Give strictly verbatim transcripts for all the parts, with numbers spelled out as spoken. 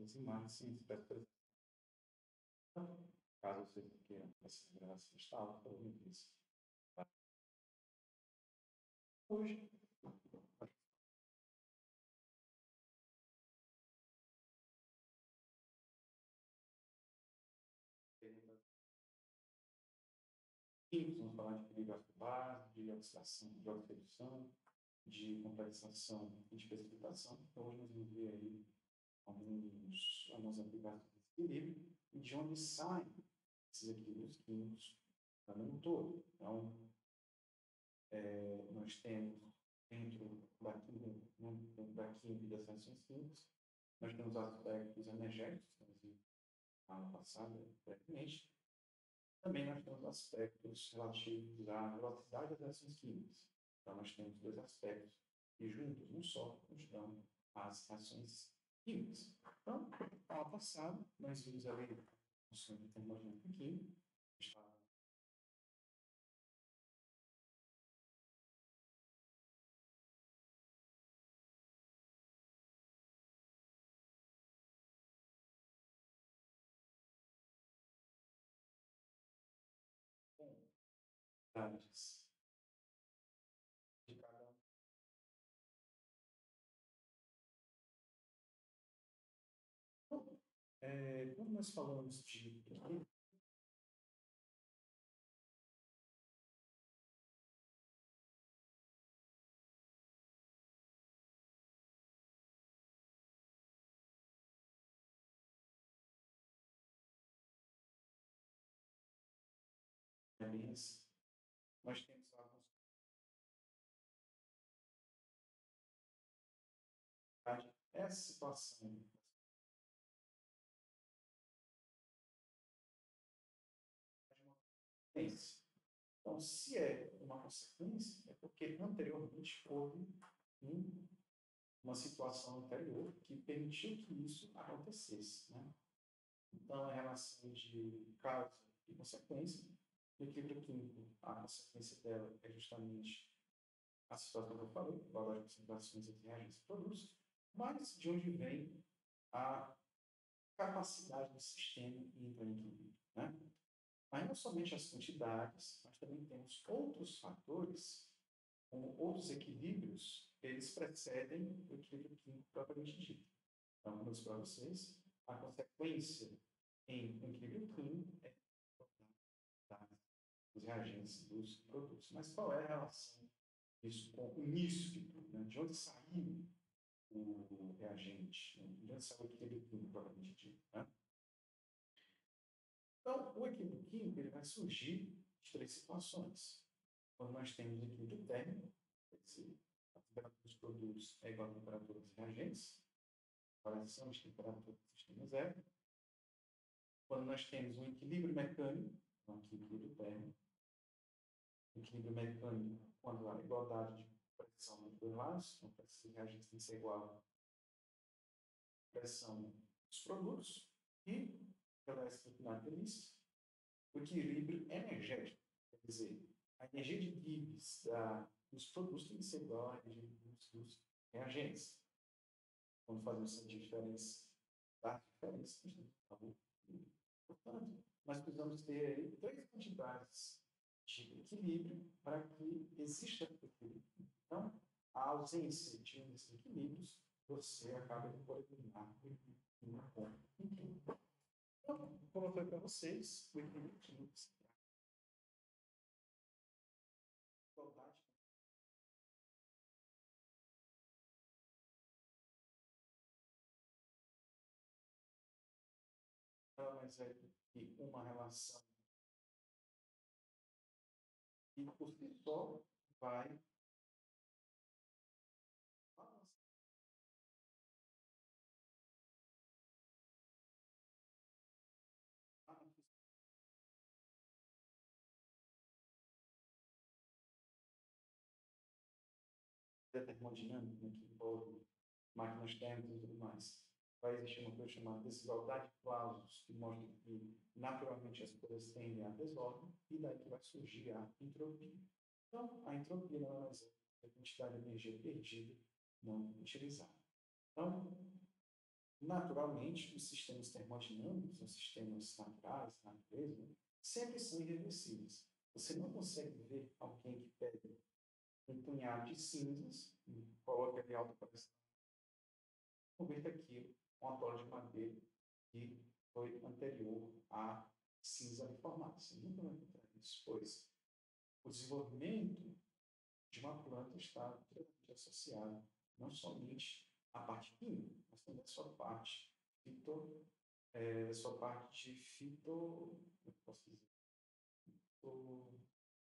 das imagens, peço caso você queira essa gravação está alta, eu me disse. Hoje, vamos falar de poligrafo base, de oxidação, de oxidação, de complexação e de precipitação. Então, hoje nós vamos ver aí alguns, alguns aplicativos de equilíbrio e de onde saem esses equilíbrios químicos para o todo. Então, é, nós temos dentro da química, dentro da química e das reações químicas, nós temos aspectos energéticos, que nós vimos na aula passada, brevemente. Também nós temos aspectos relativos à velocidade das reações químicas. Então, nós temos dois aspectos que juntos, um só, nos dão as reações químicas. Então, na aula passada, nós vimos ali a função de termodinâmica química, antes de cada um. Então, é, quando nós falamos de equilíbrio, nós temos alguns essa situação. Então, se é uma consequência, é porque anteriormente houve um, uma situação anterior que permitiu que isso acontecesse. Né? Então, a relação de causa e consequência, o equilíbrio químico, a consequência dela é justamente a situação que eu falei, o valor de concentrações entre reagentes e produtos, mas de onde vem a capacidade do sistema em entrar em equilíbrio. Né? Mas não somente as quantidades, mas também temos outros fatores, como outros equilíbrios, eles precedem o equilíbrio químico propriamente dito. Então, como eu disse para vocês, a consequência em um equilíbrio químico é dos reagentes dos produtos. Mas qual é a relação disso com o início de tudo? Né? De onde saiu o reagente? Né? De onde saiu o equilíbrio químico propriamente dito? Né? Então, o equilíbrio químico ele vai surgir de três situações. Quando nós temos equilíbrio térmico, a temperatura dos produtos é igual à temperatura dos reagentes, variação de temperatura do sistema zero. Quando nós temos um equilíbrio mecânico, então aqui equilíbrio térmico, equilíbrio mecânico, quando há igualdade de pressão entre dois lados, então a pressão dos reagentes tem que ser igual à pressão dos produtos, e, pela estrutura delícia, o equilíbrio energético, quer dizer, a energia de Gibbs da, dos produtos tem que ser igual à energia de Gibbs dos reagentes. Quando fazemos essa diferença, das diferenças, tá bom? Portanto, nós precisamos ter aí três quantidades de equilíbrio para que exista equilíbrio. Então, a ausência de um desses equilíbrios, você acaba por eliminar uma ponta. Então, como eu falei para vocês, o equilíbrio químico nada mais é que uma relação que por si só vai da termodinâmica, né, que envolve máquinas térmicas e tudo mais. Vai existir uma coisa chamada desigualdade de prazos, que mostra que naturalmente as coisas tendem à desordem, e daí que vai surgir a entropia. Então, a entropia nada mais é a quantidade de energia perdida não utilizada. Então, Naturalmente, os sistemas termodinâmicos, os sistemas naturais, na natureza, sempre são irreversíveis. Você não consegue ver alguém que pega um punhado de cinzas, coloca ele em alta pressão, converte aquilo com uma bola de madeira que foi anterior à cinza formada. Você nunca vai encontrar isso, pois o desenvolvimento de uma planta está diretamente associado não somente à parte química, mas também à sua parte fito, é, sua parte de fito, como eu posso dizer, fito,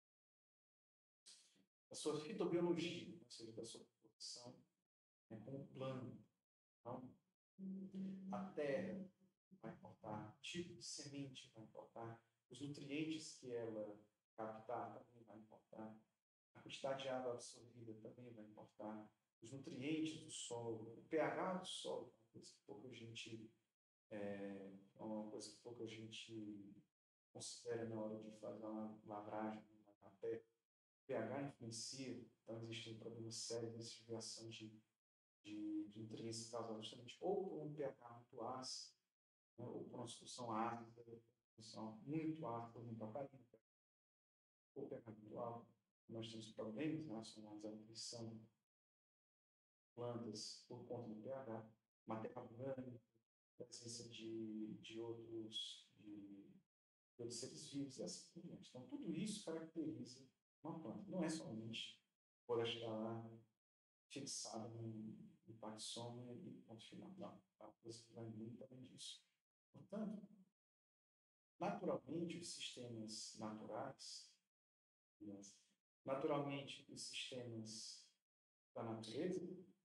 a sua fitobiologia, ou seja, da sua produção, né, como plano. Então, a terra vai importar, o tipo de semente vai importar, os nutrientes que ela captar também vai importar, a quantidade de água absorvida também vai importar, os nutrientes do solo, o pH do solo, uma coisa que pouca gente, é, uma coisa que pouca gente considera na hora de fazer uma lavragem na terra. O pH influencia, então existem problemas sérios de desviação de, de, de nutrientes causados justamente ou por um pH muito ácido, né, ou por uma solução ácida, solução muito ácida, muito alcalina, ou pH muito alto. Nós temos problemas relacionados à nutrição de plantas por conta do pH, matéria orgânica, presença de, de, outros, de, de outros seres vivos e assim por diante. Então, tudo isso caracteriza uma planta. Não é somente por estar lá fixada no, no paxoma e ponto final. Não, é uma coisa que vai muito além disso. Portanto, naturalmente, os sistemas naturais, naturalmente, os sistemas da natureza,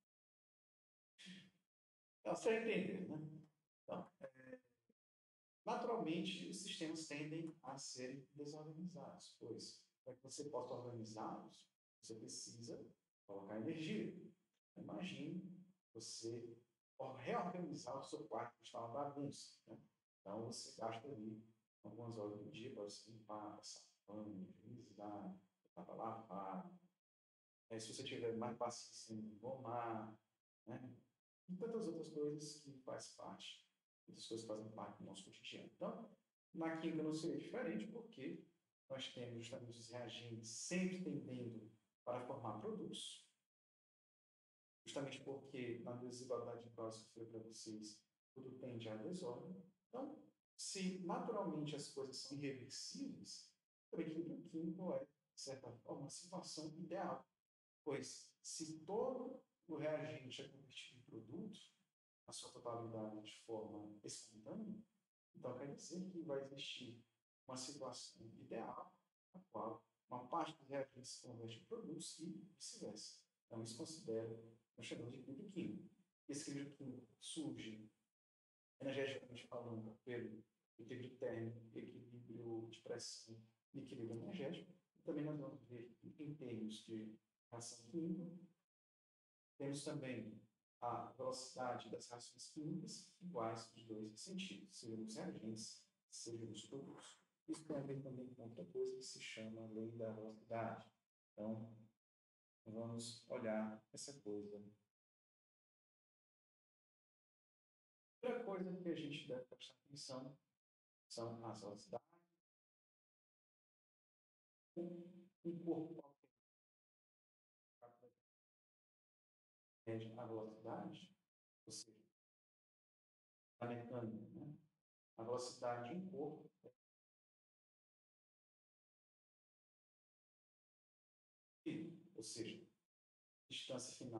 é você entender, né? Então, é, naturalmente, os sistemas tendem a serem desorganizados, pois, para que você possa organizá-los, você precisa colocar energia. Imagine você reorganizar o seu quarto, que está uma bagunça, né? Então, você gasta ali algumas horas do dia para você limpar, passar pano, organizar, botar para lavar. É, se você tiver mais paciência em engomar, né? E tantas outras coisas que faz parte, muitas coisas fazem parte do nosso cotidiano. Então, na química não seria diferente, porque nós temos justamente os reagentes sempre tendendo para formar produtos, justamente porque na desigualdade de classes que eu falei para vocês, tudo tende à desordem. Então, se naturalmente as coisas são irreversíveis, o equilíbrio químico é, de certa forma, uma situação ideal, pois se todo o reagente é convertido em produto, a sua totalidade de forma espontânea, então quer dizer que vai existir uma situação ideal na qual uma parte dos reagentes se converte em produtos e vice-versa. Então, isso considera, nós chamamos de equilíbrio químico. Esse equilíbrio químico surge, energeticamente falando, pelo equilíbrio térmico, equilíbrio de pressão e equilíbrio energético. E também nós vamos ver em termos de reação química. Temos também a velocidade das reações químicas iguais nos dois sentidos, seja nos reagentes, seja nos produtos. Isso tem a ver também com outra coisa que se chama lei da velocidade. Então, vamos olhar essa coisa. Outra coisa que a gente deve prestar atenção são as velocidades. Um corpo qualquer mede a velocidade, ou seja, a mecânica, né? A velocidade de um corpo é, ou seja, distância final.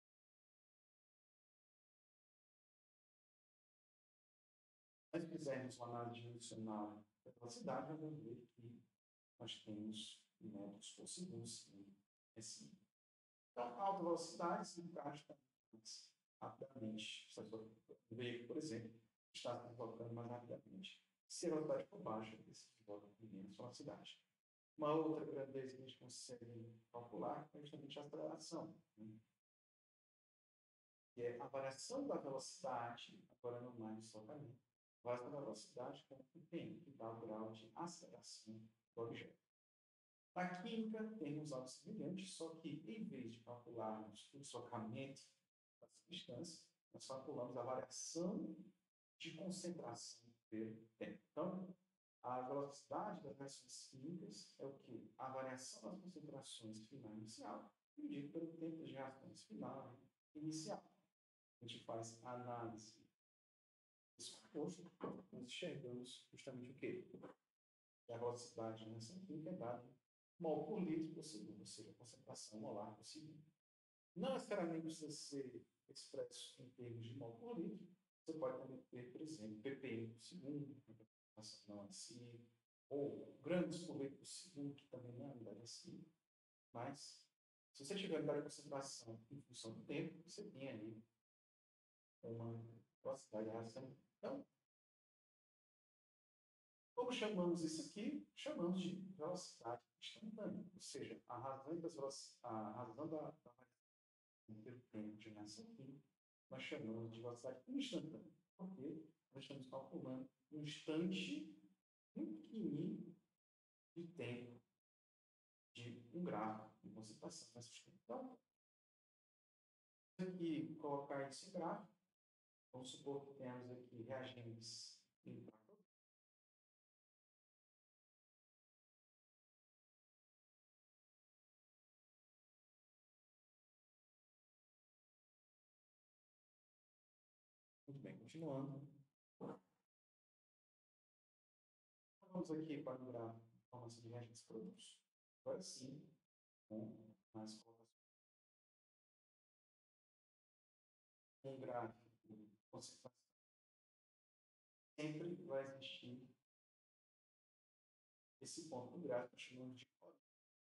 Se nós fizermos uma análise dimensional da velocidade, vamos ver que nós temos metros por segundo, assim. Então, a alta velocidade se encaixa mais rapidamente. Um veículo, por exemplo, está se deslocando mais rapidamente. Se a velocidade for baixa, ele se desloca com menos velocidade. Uma outra grandeza que a gente consegue calcular é justamente a aceleração, né? Que é a variação da velocidade, agora não mais deslocamento, a variação da velocidade com o tempo, que dá o grau de aceleração do objeto. Na química, temos algo semelhante, só que em vez de calcularmos o deslocamento da substância, nós calculamos a variação de concentração pelo tempo. Então, a velocidade das reações químicas é o quê? A variação das concentrações final e inicial, dividido pelo tempo de reações final e inicial. A gente faz a análise desse composto, nós enxergamos justamente o quê? Que a velocidade da reação química é dada mol por litro por segundo, ou seja, a concentração molar por segundo. Não necessariamente precisa ser expresso em termos de mol por litro, você pode também ter, por exemplo, ppm por segundo, não assim, ou gramas por litro por segundo, que também não é unidade assim, mas se você tiver unidade de concentração em função do tempo, você tem ali uma velocidade de reação. Então, como chamamos isso aqui? Chamamos de velocidade instantânea, ou seja, a razão, das a razão da, da variação pelo tempo de reação química, nós chamamos de velocidade instantânea, porque nós estamos calculando um instante muito pequenininho de tempo de um grau de concentração nessa substância. Então, aqui colocar isso em gráfico, vamos supor que temos aqui reagentes em Muito bem, continuando. Vamos aqui para o gráfico de informação de reagentes produtos. Agora sim, com mais colocações. Um gráfico de concentração. Sempre vai existir esse ponto do gráfico que chamamos de origem.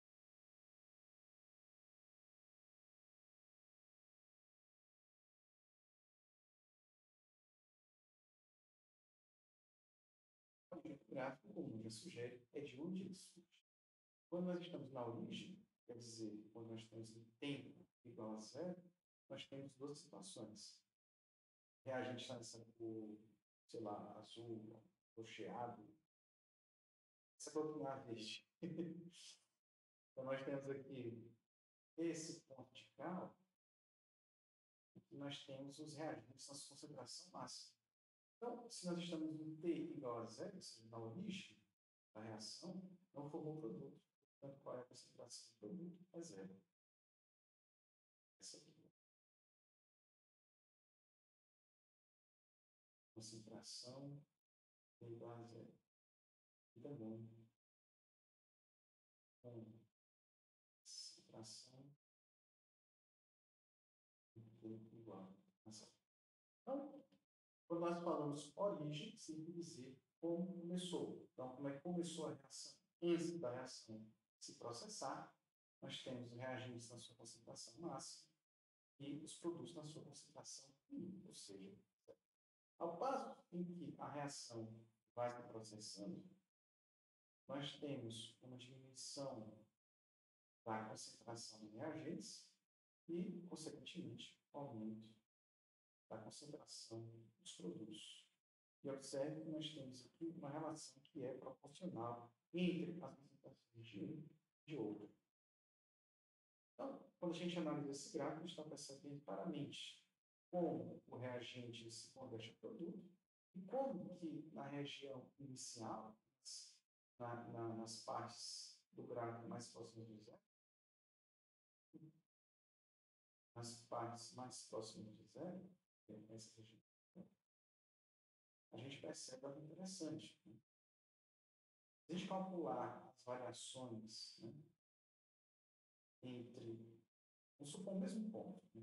O gráfico, como já sugere, é de onde ele surge. Quando nós estamos na origem, quer dizer, quando nós estamos em tempo igual a zero, nós temos duas situações. O reagente está nessa cor, sei lá, azul, rocheado. Essa cor não é verde. Então, nós temos aqui esse ponto de grau, e nós temos os reagentes na sua concentração máxima. Então, se nós estamos no T igual a zero, ou seja, na origem da reação, não formou produto. Portanto, qual é a concentração do produto? É zero. Essa aqui. Concentração igual a zero. E também com concentração igual a zero. Então, quando nós falamos origem, significa dizer como começou. Então, como é que começou a reação? Antes da reação se processar, nós temos os reagentes na sua concentração máxima e os produtos na sua concentração mínima, ou seja, ao passo em que a reação vai se processando, nós temos uma diminuição da concentração de reagentes e, consequentemente, aumento da concentração dos produtos. E observe que nós temos aqui uma relação que é proporcional entre as concentrações de um e de outro. Então, quando a gente analisa esse gráfico, a gente está percebendo claramente como o reagente se converte a produto e como que na região inicial, na, na, nas partes do gráfico mais próximas do zero, nas partes mais próximas de zero, essa região, a gente percebe algo interessante. Né? Se a gente calcular as variações, né, entre, vamos supor o mesmo ponto, né?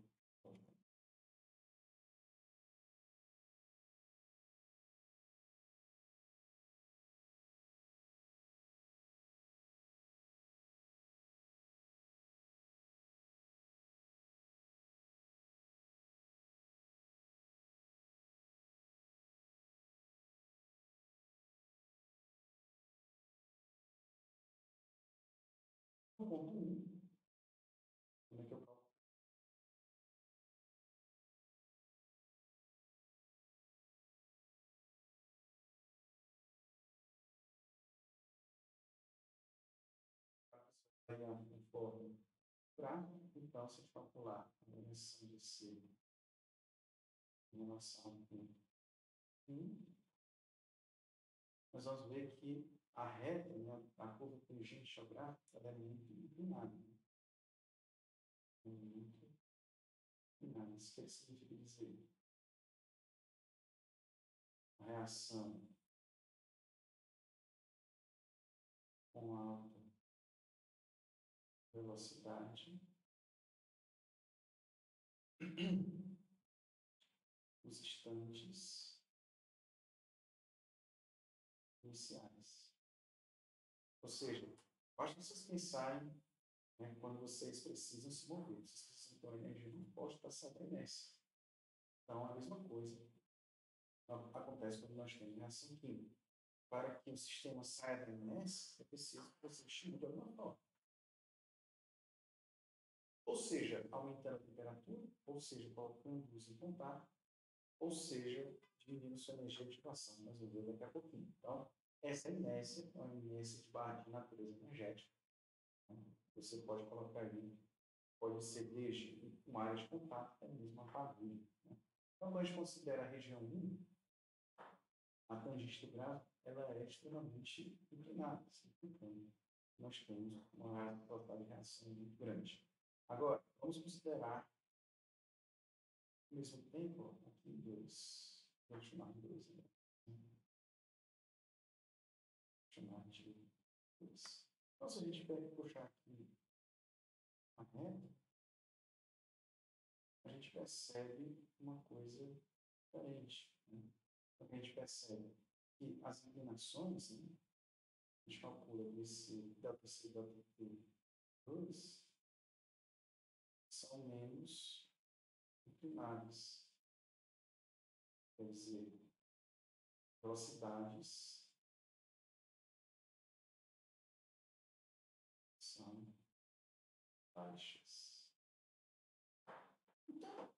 No ponto um, como é que eu calculo? Variar conforme gráfico, então, se a gente calcular a variação de C em relação ao tempo. E nós vamos ver que a reta, né, a curva tangente geográfica, ela é muito inclinada. Né? É muito inclinada. Isso que significa dizer? A reação com alta velocidade, os instantes iniciais. Ou seja, basta vocês pensarem, né, quando vocês precisam se mover, vocês precisam ter uma energia muito forte para sair da inércia. Então, a mesma coisa acontece quando nós temos reação química. Para que o sistema saia da inércia, é preciso que você estimule de alguma forma. Ou seja, aumentando a temperatura, ou seja, colocando luz em contato, ou seja, diminuindo sua energia de ativação. Nós vamos ver daqui a pouquinho. Então, essa inércia é uma inércia de barra de natureza energética. Você pode colocar ali, pode ser desde uma área de contato, até mesmo uma fagulha. Né? Então, quando a gente considera a região um, a tangente do grafo, ela é extremamente inclinada, significando nós temos uma área total de reação muito grande. Agora, vamos considerar, ao mesmo tempo, aqui dois, vou chamar de dois, né? Vou chamar de dois. Então, se a gente puxar aqui a reta, a gente percebe uma coisa diferente. Né? Então, a gente percebe que as inclinações, né, a gente calcula esse delta C, delta T dois, são menos inclinadas. Quer dizer, velocidades são baixas. Então,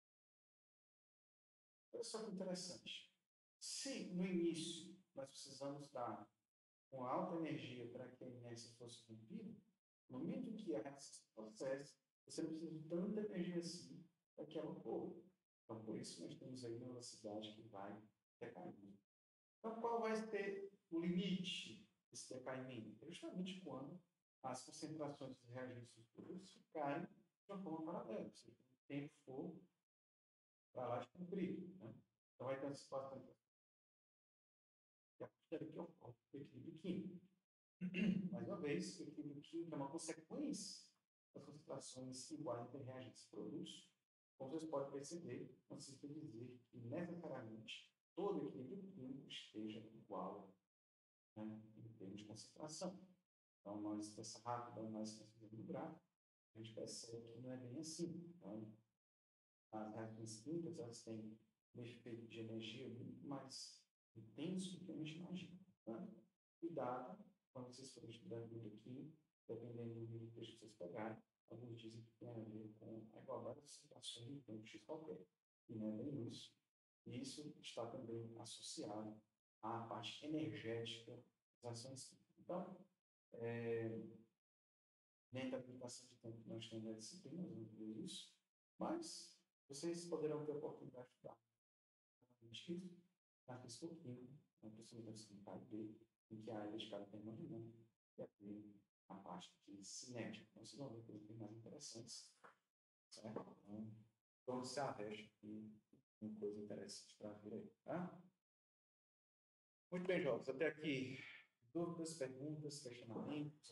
olha só que interessante. Se no início nós precisamos dar uma alta energia para que a inércia fosse rompida, no momento que a reação se processa, você não precisa de tanta energia assim para que ela ocorra. Então, por isso nós temos aí uma velocidade que vai decaindo. Então, qual vai ser o limite desse decaimento? É justamente quando as concentrações dos reagentes dos produtos ficarem de uma forma paralela, ou seja, o tempo for para lá de cumprir. Né? Então, vai ter uma situação que a partir daqui ocorre o equilíbrio químico. Mais uma vez, o equilíbrio químico é uma consequência das concentrações iguais entre reagentes e produtos. Como vocês podem perceber, não significa dizer que necessariamente todo equilíbrio químico esteja igual, né, em termos de concentração. Então, nós, essa rápida análise que nós fizemos no gráfico, a gente percebe que não é bem assim. Então, as reações químicas, elas têm um efeito de energia muito mais intenso do que a gente imagina. Tá? Cuidado quando vocês forem estudar livro aqui, dependendo do livro que vocês pegarem, alguns dizem que tem a ver com a igualdade das situações em tempo X qualquer. E não é bem isso. E isso está também associado à parte energética das ações químicas. Então, é, dentro da aplicação de tempo que nós temos na disciplina, nós vamos ver isso, mas vocês poderão ter a oportunidade de estudar isso na fisicoquímica, na principalmente na fisicoquímica A e B, em que a área dedicada à termodinâmica e a B, a parte de cinética. Então, vocês vão ver coisas bem mais interessantes, certo? Então, vamos se arreste aqui, uma coisa interessante para vir aí, tá? Muito bem, jovens, até aqui. Dúvidas, perguntas, questionamentos?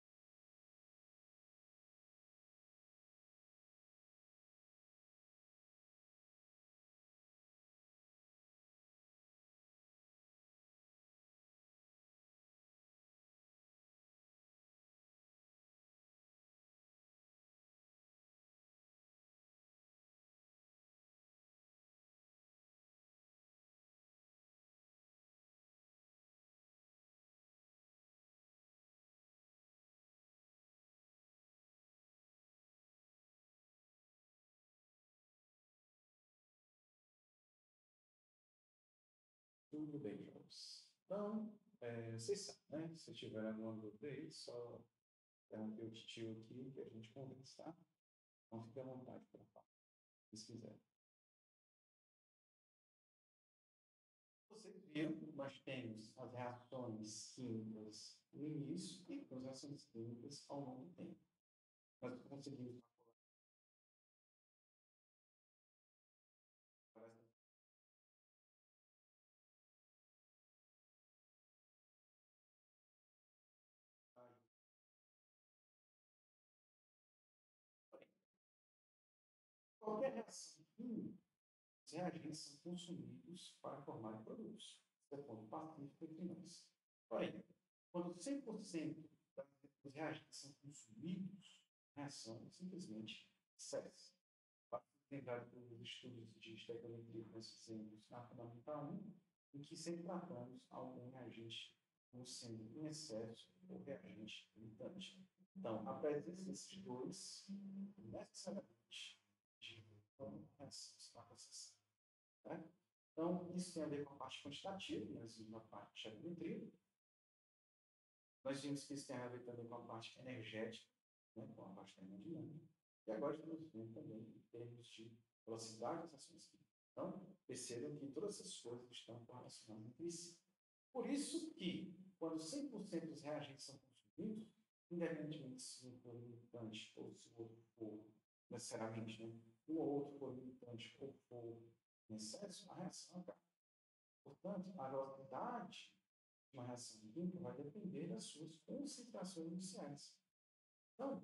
Tudo bem, jovens. Então, é, vocês sabem, né? Se tiver alguma dúvida aí, só interromper o tio aqui que a gente conversa, tá? Então, fique à vontade para falar, se quiser. Primeiro, nós temos as reações químicas no início e as reações químicas ao longo do tempo. Nós conseguimos qualquer reação química, os reagentes são consumidos para formar produtos. Isso é ponto pacífico entre nós. Porém, quando cem por cento dos reagentes são consumidos, a reação simplesmente cessa. Para lembrar dos estudos de estequiometria que nós fizemos na Fundamental um, em que sempre tratamos algum reagente como sendo em excesso ou reagente limitante. Então, a presença desses dois necessariamente como reação está processada. Né? Então, isso tem a ver com a parte quantitativa, nós vimos a parte de estequiometria. Nós vimos que isso tem a ver também com a parte energética, né, com a parte termodinâmica. E agora estamos vendo também em termos de velocidade das ações químicas. Então, percebam que todas essas coisas estão correlacionadas entre si. Por isso que, quando cem por cento dos reagentes são consumidos, independentemente se um for limitante ou se o outro for necessariamente, né, um ou outro for limitante ou for em excesso, a reação acaba. Portanto, a velocidade de uma reação química vai depender das suas concentrações iniciais. Então,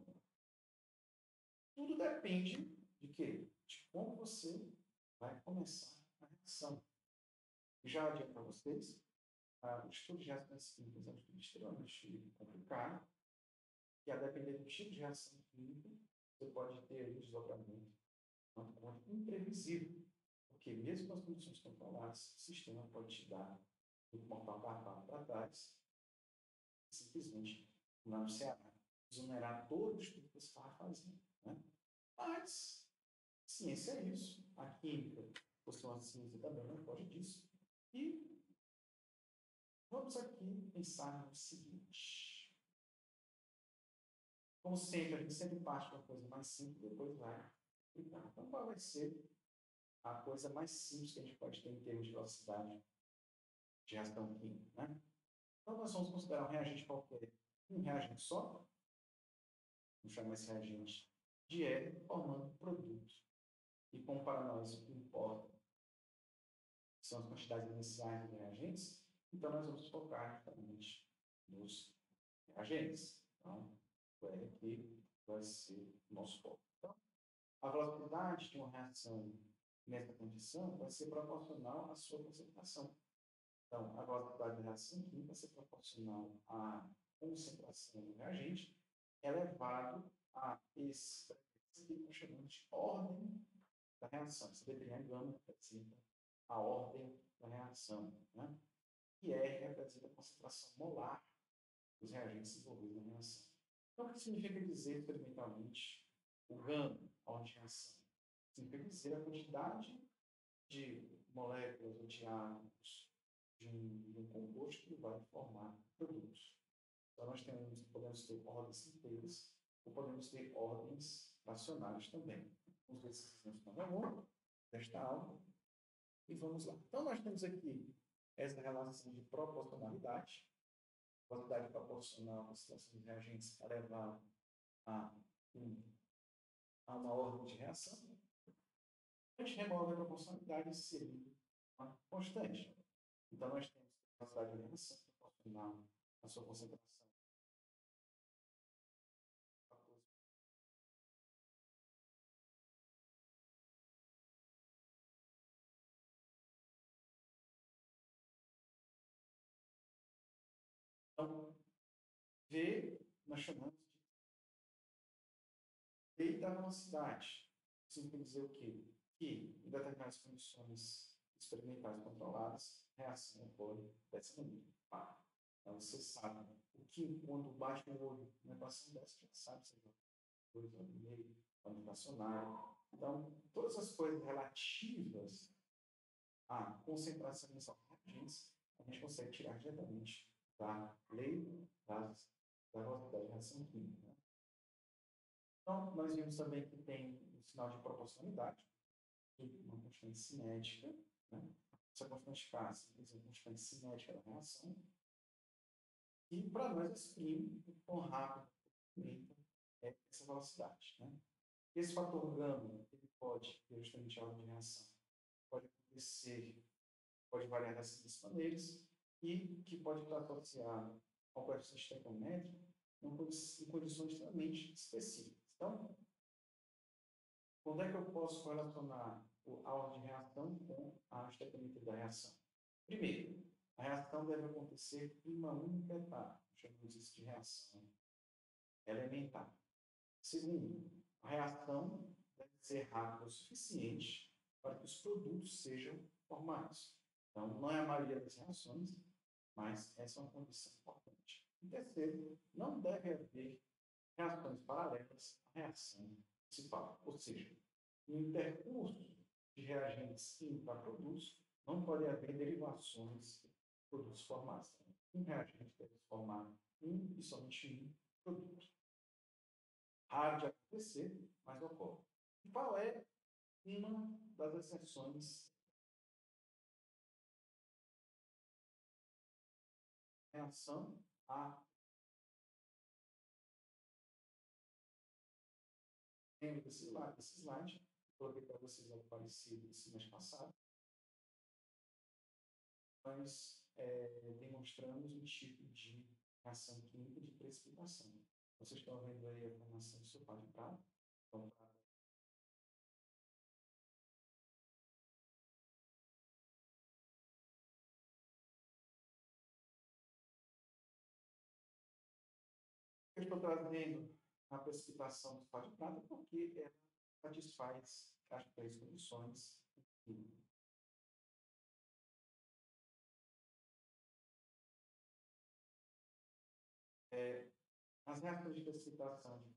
tudo depende de quê? De como você vai começar a reação. Já adianto para vocês, ah, o estudo de reações químicas é um estudo extremamente complicado, e a depender do tipo de reação química, você pode ter um desdobramento quanto quanto imprevisível, porque mesmo com as condições controladas, o sistema pode te dar um portal carpado para trás, simplesmente lá no Ceará, exonerar todos os estudos que você estava fazendo. Né? Mas, ciência é isso. A química, por ser uma ciência também, não pode disso. E vamos aqui pensar no seguinte. Como sempre, a gente sempre parte de uma coisa mais simples e depois vai complicar. Então, qual vai ser a coisa mais simples que a gente pode ter em termos de velocidade de reação química? Né? Então, nós vamos considerar um reagente qualquer, um reagente só, vamos chamar esse reagente de R, formando um produto. E como para nós o que importa são as quantidades iniciais de reagentes, então nós vamos focar justamente nos reagentes. Então, o R aqui vai ser o nosso foco. Então, a velocidade de uma reação nessa condição vai ser proporcional à sua concentração. Então, a velocidade da reação química vai ser proporcional à concentração do reagente elevado a esse que nós chamamos de ordem da reação. Essa letrinha gama representa a ordem da reação, né? E R representa a concentração molar dos reagentes envolvidos na reação. Então, o que significa dizer experimentalmente o gama, a ordem de reação? Significa dizer a quantidade de moléculas ou de átomos de um, de um composto que vai formar produtos. Então, nós temos, podemos ter ordens inteiras ou podemos ter ordens fracionárias também. Vamos ver esses exemplos mais ao longo desta aula. E vamos lá. Então, nós temos aqui essa relação de proporcionalidade. Velocidade proporcional à situação de reagentes elevada a, um, a uma ordem de reação. A gente remove a proporcionalidade e seria uma constante. Então, nós temos a velocidade de reação proporcional à sua concentração. Então, V nós chamamos de lei da velocidade. Isso quer dizer o quê? Que, em determinadas condições experimentais controladas, a reação ocorre dessa maneira. Então, você sabe o que, quando bate no olho, uma equação dessa, já sabe, seja dois ao meio, fracionário. Então, todas as coisas relativas à concentração inicial de reagentes, a gente consegue tirar diretamente da lei das, da velocidade de reação química. Né? Então, nós vimos também que tem o sinal de proporcionalidade, uma constante cinética, né? essa constante K significa a constante cinética da reação, e para nós exprime o quão rápido aumenta essa velocidade. Né? Esse fator gama ele pode ter justamente a ordem de reação. Pode acontecer, pode variar das seguintes maneiras, e que pode estar associado ao coeficiente estequiométrico em condições extremamente específicas. Então, quando é que eu posso correlacionar a ordem de reação com a estequiometria da reação? Primeiro, a reação deve acontecer em uma única etapa, chamamos isso de reação elementar. Segundo, a reação deve ser rápida o suficiente para que os produtos sejam formados. Então, não é a maioria das reações, mas essa é uma condição importante. E terceiro, não deve haver reações paralelas à reação principal. Ou seja, no intercurso de reagentes químicos a produtos, não pode haver derivações de produtos formados. Um reagente deve formar um e somente um produto. Raro de acontecer, mas ocorre. Qual é uma das exceções? Reação a. Lembra desse slide? Desse slide? Coloquei para vocês algo parecido esse mês passado. Nós é, demonstramos um tipo de reação química de precipitação. Vocês estão vendo aí a formação do sulfato de prata? Então, prata. Eu estou trazendo a precipitação do sulfato de prata porque ela satisfaz as três condições químicas. É, as reações de precipitação de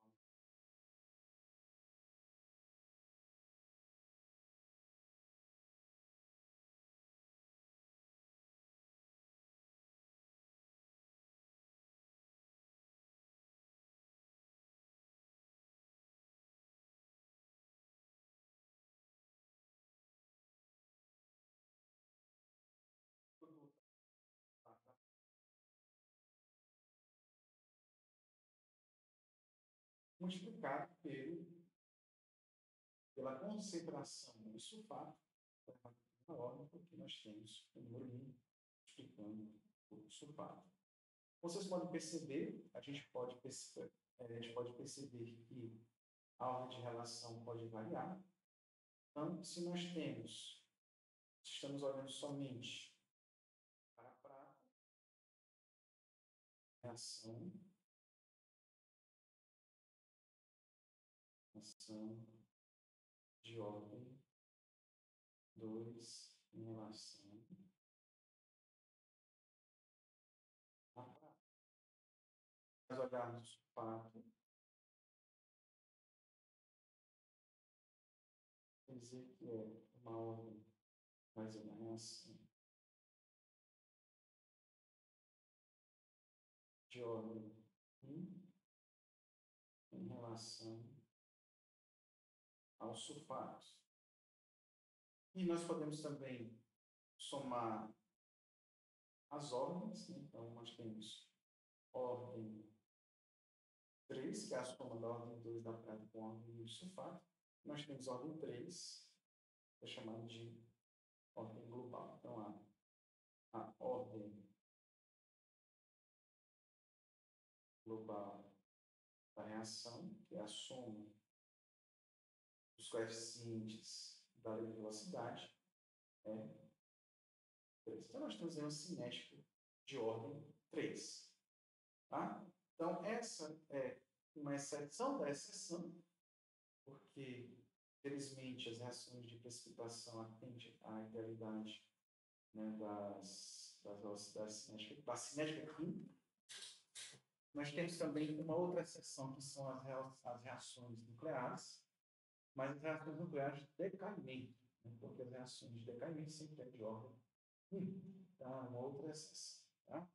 multiplicado pelo, pela concentração do sulfato, na ordem, porque nós temos o número um multiplicando o sulfato. Vocês podem perceber, a gente pode perceber, a gente pode perceber que a ordem de relação pode variar. Então, se nós temos, se estamos olhando somente para a prata, reação, reação de ordem dois em relação à prata. Se nós olharmos o sulfato, quer dizer que é uma ordem mais uma reação de ordem um em relação aos sulfatos. E nós podemos também somar as ordens, né? Então nós temos ordem três, que é a soma da ordem dois da prata com a ordem um do sulfato. Nós temos ordem três, que é chamada de ordem global. Então, a, a ordem global da reação, que é a soma dos coeficientes da lei de velocidade, é três. Então, nós temos aí um cinético de ordem três. Tá? Então, essa é uma exceção da exceção, porque, felizmente, as reações de precipitação atendem à idealidade, né, das, das velocidades cinéticas, da cinética química. Nós temos também uma outra exceção, que são as, as reações nucleares, mas as reações nucleares de decaimento, né, porque as reações de decaimento sempre é de ordem um. Tá? Uma outra exceção. Tá?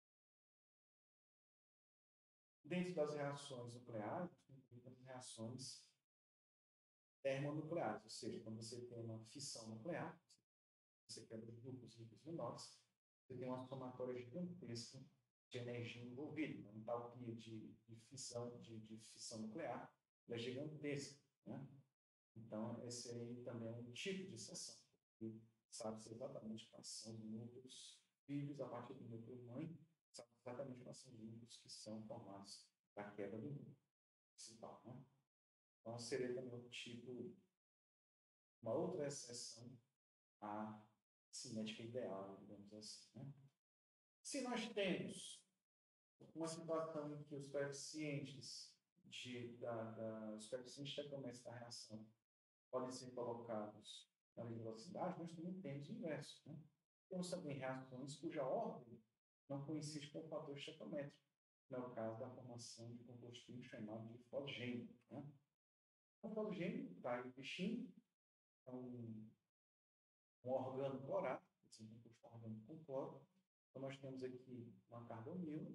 Dentro das reações nucleares, tem as reações termonucleares, ou seja, quando você tem uma fissão nuclear, você quebra grupos, grupos menores, você tem uma somatória gigantesca de energia envolvida. A entalpia de, de fissão, de, de fissão nuclear é gigantesca, né? Então, esse aí também é um tipo de seção, que sabe-se exatamente quais são os núcleos filhos a partir do núcleo mãe, sabe exatamente quais são os núcleos que são formados da queda do núcleo principal, né? Então, seria também um tipo, uma outra exceção à cinética ideal, digamos assim, né? Se nós temos uma situação em que os coeficientes de, da, da, os coeficientes de da reação podem ser colocados na velocidade, nós também temos o inverso, né? Temos também reações cuja ordem não coincide com o fator estequiométrico, que é o caso da formação de combustível chamado de fosgênio, né? O fosgênio traz o bichinho, é um, um organo clorado, esse composto orgânico com cloro. Então, nós temos aqui uma carbonila,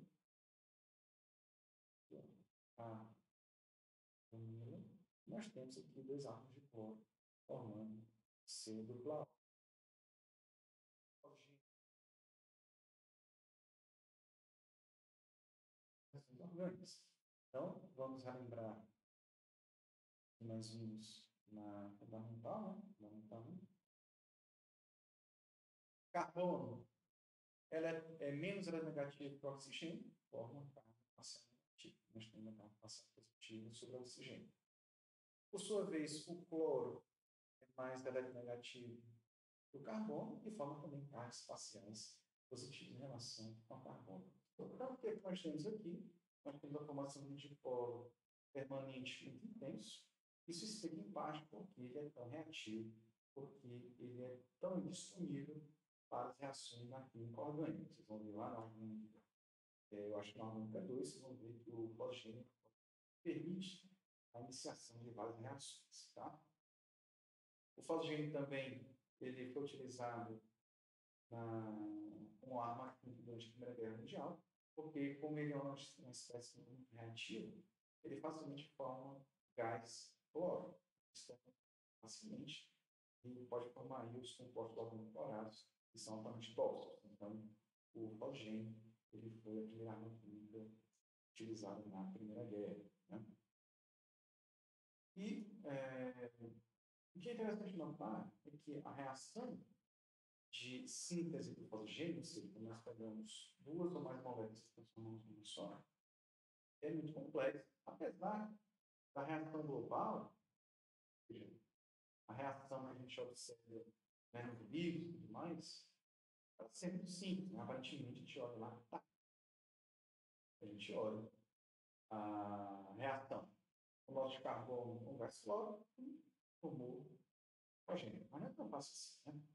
a carbonila, nós temos aqui dois átomos de cloro formando C dupla O. Orgânicas. Então, vamos relembrar que nós vimos na fundamental, né? Fundamental um. Carbono, ela é, é menos eletronegativo que o oxigênio, forma carga parcial negativa. Nós temos uma carga parcial positiva sobre o oxigênio. Por sua vez, o cloro é mais eletronegativo que o carbono e forma também cargas parciais positivas em relação ao carbono. Então, o que nós temos aqui? Nós temos a formação de um dipolo permanente muito intenso. Isso explica em parte porque ele é tão reativo, porque ele é tão indisponível para as reações na química orgânica. Vocês vão ver lá na harmônica, é, eu acho que na harmônica dois, vocês vão ver que o fosgênio permite a iniciação de várias reações. Tá? O fosgênio também ele foi utilizado na, como arma química durante a Primeira Guerra Mundial, porque, como ele é uma, uma espécie muito reativa, ele facilmente forma gás cloro, facilmente, e pode formar aí os compostos orgânicos clorados, que são altamente tóxicos. Então, o fosgênio ele foi a primeira arma química utilizada na Primeira Guerra. Né? E é, o que é interessante notar é que a reação de síntese do fosgênio, ou seja, quando nós pegamos duas ou mais moléculas e transformamos em uma só, é muito complexo, apesar da reação global, ou seja, a reação que a gente observa né, nos vírus e tudo mais, ela é sempre muito simples. Né? Aparentemente, a gente olha lá, tá. A gente olha a reação. O nosso de carbono com gás cloro e formou fosgênio. Mas não é tão fácil assim, né?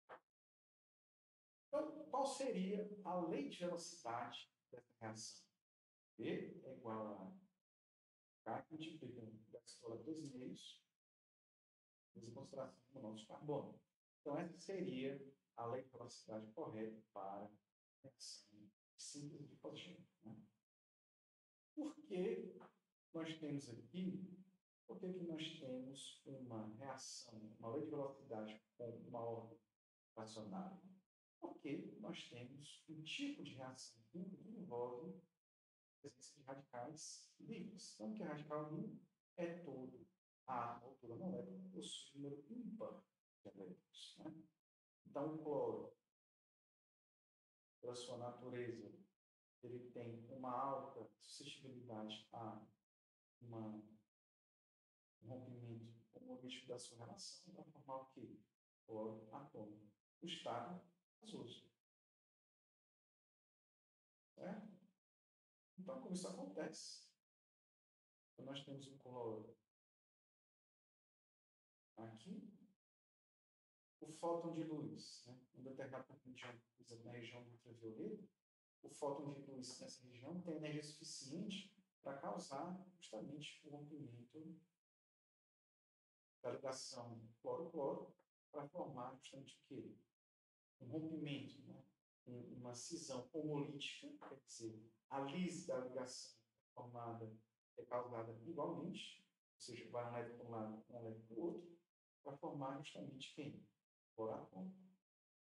Então, qual seria a lei de velocidade dessa reação? V é igual a K, que multiplica gás cloro dois meios, vezes a concentração do monóxido de carbono. Então, essa seria a lei de velocidade correta para a reação de síntese de fosgênio. Né? Por que nós temos aqui, por que, que nós temos uma reação, uma lei de velocidade com uma ordem fracionária? Porque nós temos um tipo de reação química que envolve a presença de radicais livres. Então, que radical livre é todo a átomo ou toda a molécula que possui número ímpar de elétrons. Né? Então, o cloro, pela sua natureza, ele tem uma alta suscetibilidade a uma, um rompimento homolítico da sua relação para formar o quê? Cloro atômico. O estado gasoso. Certo? Então, como isso acontece? Então, nós temos o cloro aqui, o fóton de luz, né? Um determinado região, na região do ultravioleta, o fóton de luz nessa região tem energia suficiente para causar justamente o rompimento da ligação cloro-cloro para formar justamente o quê? Um rompimento, né? Uma cisão homolítica, quer dizer, a lise da ligação é formada, é causada igualmente, ou seja, vai um elétron para um lado, um elétron para o outro, para formar justamente quem? Cloro atômico.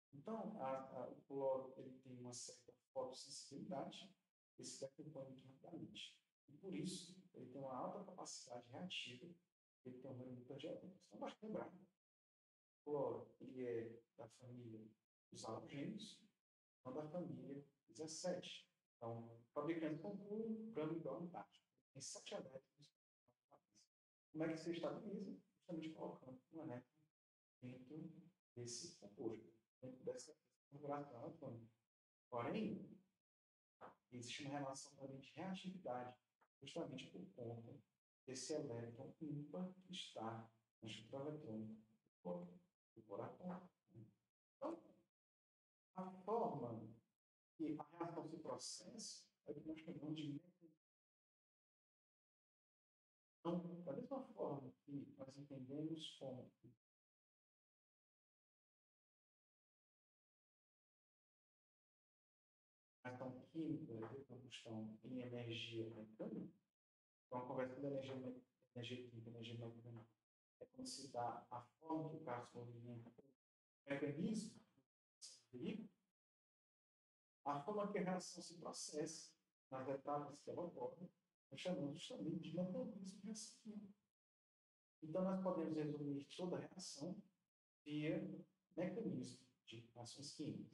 Então, a, a, o cloro ele tem uma certa fotossensibilidade, ele se decompõe muito rapidamente. E por isso, ele tem uma alta capacidade reativa, ele tem um número muito de elementos. Então, basta lembrar, o cloro ele é da família dos halogênios, não da família dezessete. Então, fabricando concluo, branco igual empate. Tem sete elétrons. Como é que se estabiliza? Justamente colocando um elétron dentro desse composto, dentro dessa configuração atômica. Porém, existe uma relação também de reatividade, justamente por conta desse elétron ímpar que está na estrutura eletrônica do corpo atômico. Então, a forma que a reação se processa é o que nós chamamos de mecanismo. Então, da mesma forma que nós entendemos como a reação química de combustão em energia mecânica, então, a conversão da energia, energia química e energia mecânica é quando se dá a forma que o carro se movimenta, o mecanismo do veículo, a forma que a reação se processa nas etapas que ela ocorre, nós chamamos justamente de mecanismo de reação química. Então, nós podemos resumir toda a reação via mecanismo de reações químicas.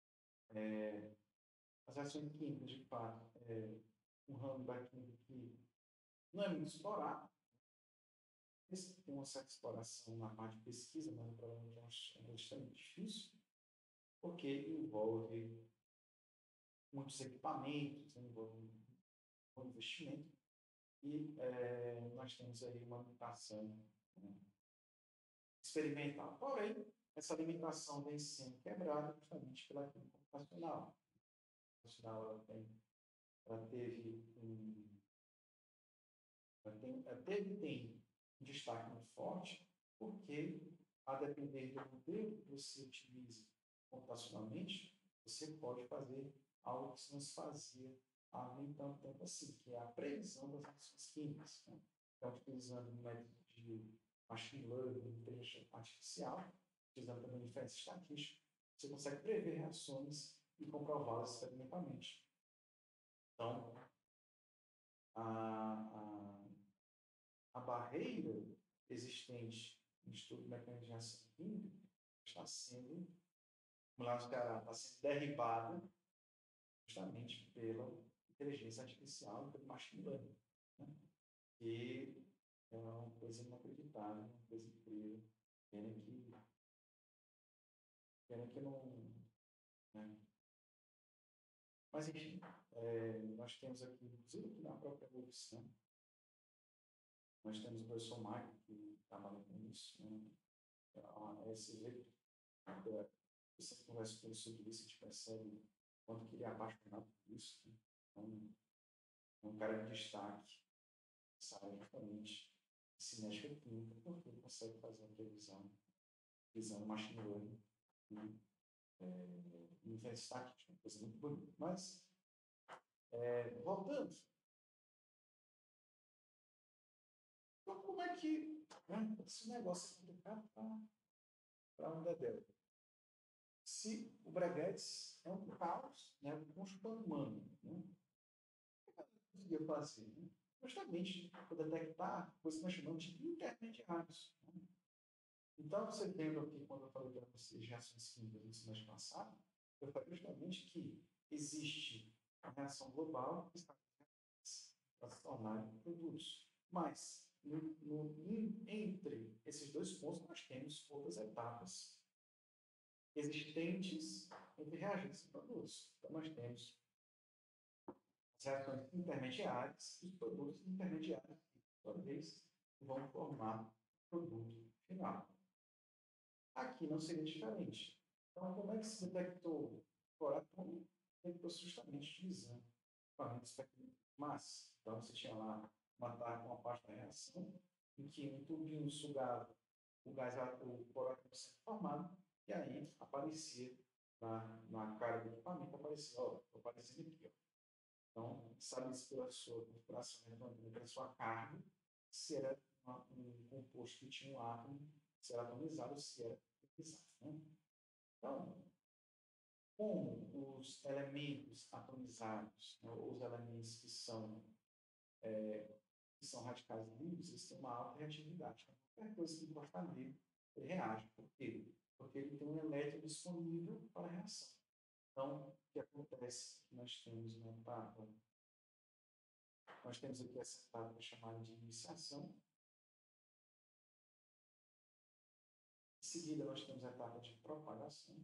É, as reações químicas, de fato, é um ramo da química que não é muito explorado. Esse tem uma certa exploração na parte de pesquisa, mas provavelmente é extremamente difícil, porque envolve muitos equipamentos, envolve um investimento, e é, nós temos aí uma limitação, né, experimental. Porém, essa limitação vem sendo quebrada justamente pela química computacional. A computacional ela, tem, ela teve um, ela tem, ela teve tem um destaque muito forte, porque, a depender do modelo que você utiliza computacionalmente, você pode fazer algo que não se fazia há nem tanto tempo assim, que é a previsão das reações químicas. Né? Então, utilizando um método de machine learning, inteligência artificial, utilizando também diferenças estatísticas, você consegue prever reações e comprová-las experimentalmente. Então, a, a, a barreira existente no estudo de mecanismo de reação química está sendo, como lá no Ceará, está sendo derribada justamente pela inteligência artificial e pelo machine learning. Né? E é uma coisa inacreditável, uma coisa incrível. Pena que, pena que não. Né? Mas, enfim, é, nós temos aqui, inclusive aqui na própria evolução, nós temos o professor Michael, que trabalha com isso, né? A S V, você conversa com ele sobre isso, a gente percebe quanto que ele é apaixonado por isso. Né? Então, é um cara de destaque, sabe justamente se mexe com química, porque ele consegue fazer uma previsão, utilizando machine learning, né? É, inferência estática, uma coisa muito bonita. Mas, é, voltando, então, como é que, né, esse negócio é complicado para um Dedé? Se o Breguetes é um caos, né, um consultor humano, né? O que ele conseguia fazer? Né? Justamente para detectar coisas que nós chamamos de intermediários. Né? Então, você lembra que quando eu falei para vocês de reações químicas no semestre passado, eu falei justamente que existe a reação global que está para se tornar produtos. Mas, no, no, entre esses dois pontos, nós temos outras etapas existentes entre reagentes e produtos. Então, nós temos as reações intermediárias e os produtos intermediários, que, por sua vez, vão formar o produto final. Aqui não seria diferente. Então, como é que se detectou o cloratônio? Detectou-se justamente utilizando equipamentos espectro massa. Então, você tinha lá uma, uma parte da reação em que um tubinho sugava o gás, o cloratônio sendo formado, e aí aparecia na, na cara do equipamento, aparecia, ó, estou aparecendo aqui, ó. Então, sabe-se pela sua configuração eletrônica, pela sua carga, se era uma, um composto que tinha um átomo, se era atomizado ou se era ionizado. Né? Então, como os elementos atomizados, né, os elementos que são, que são radicais livres, eles têm uma alta reatividade. Então, qualquer coisa que encostar nele, ele reage. Por quê? Porque ele tem um elétron disponível para a reação. Então, o que acontece? Nós temos uma etapa, nós temos aqui essa etapa chamada de iniciação. Em seguida, nós temos a etapa de propagação.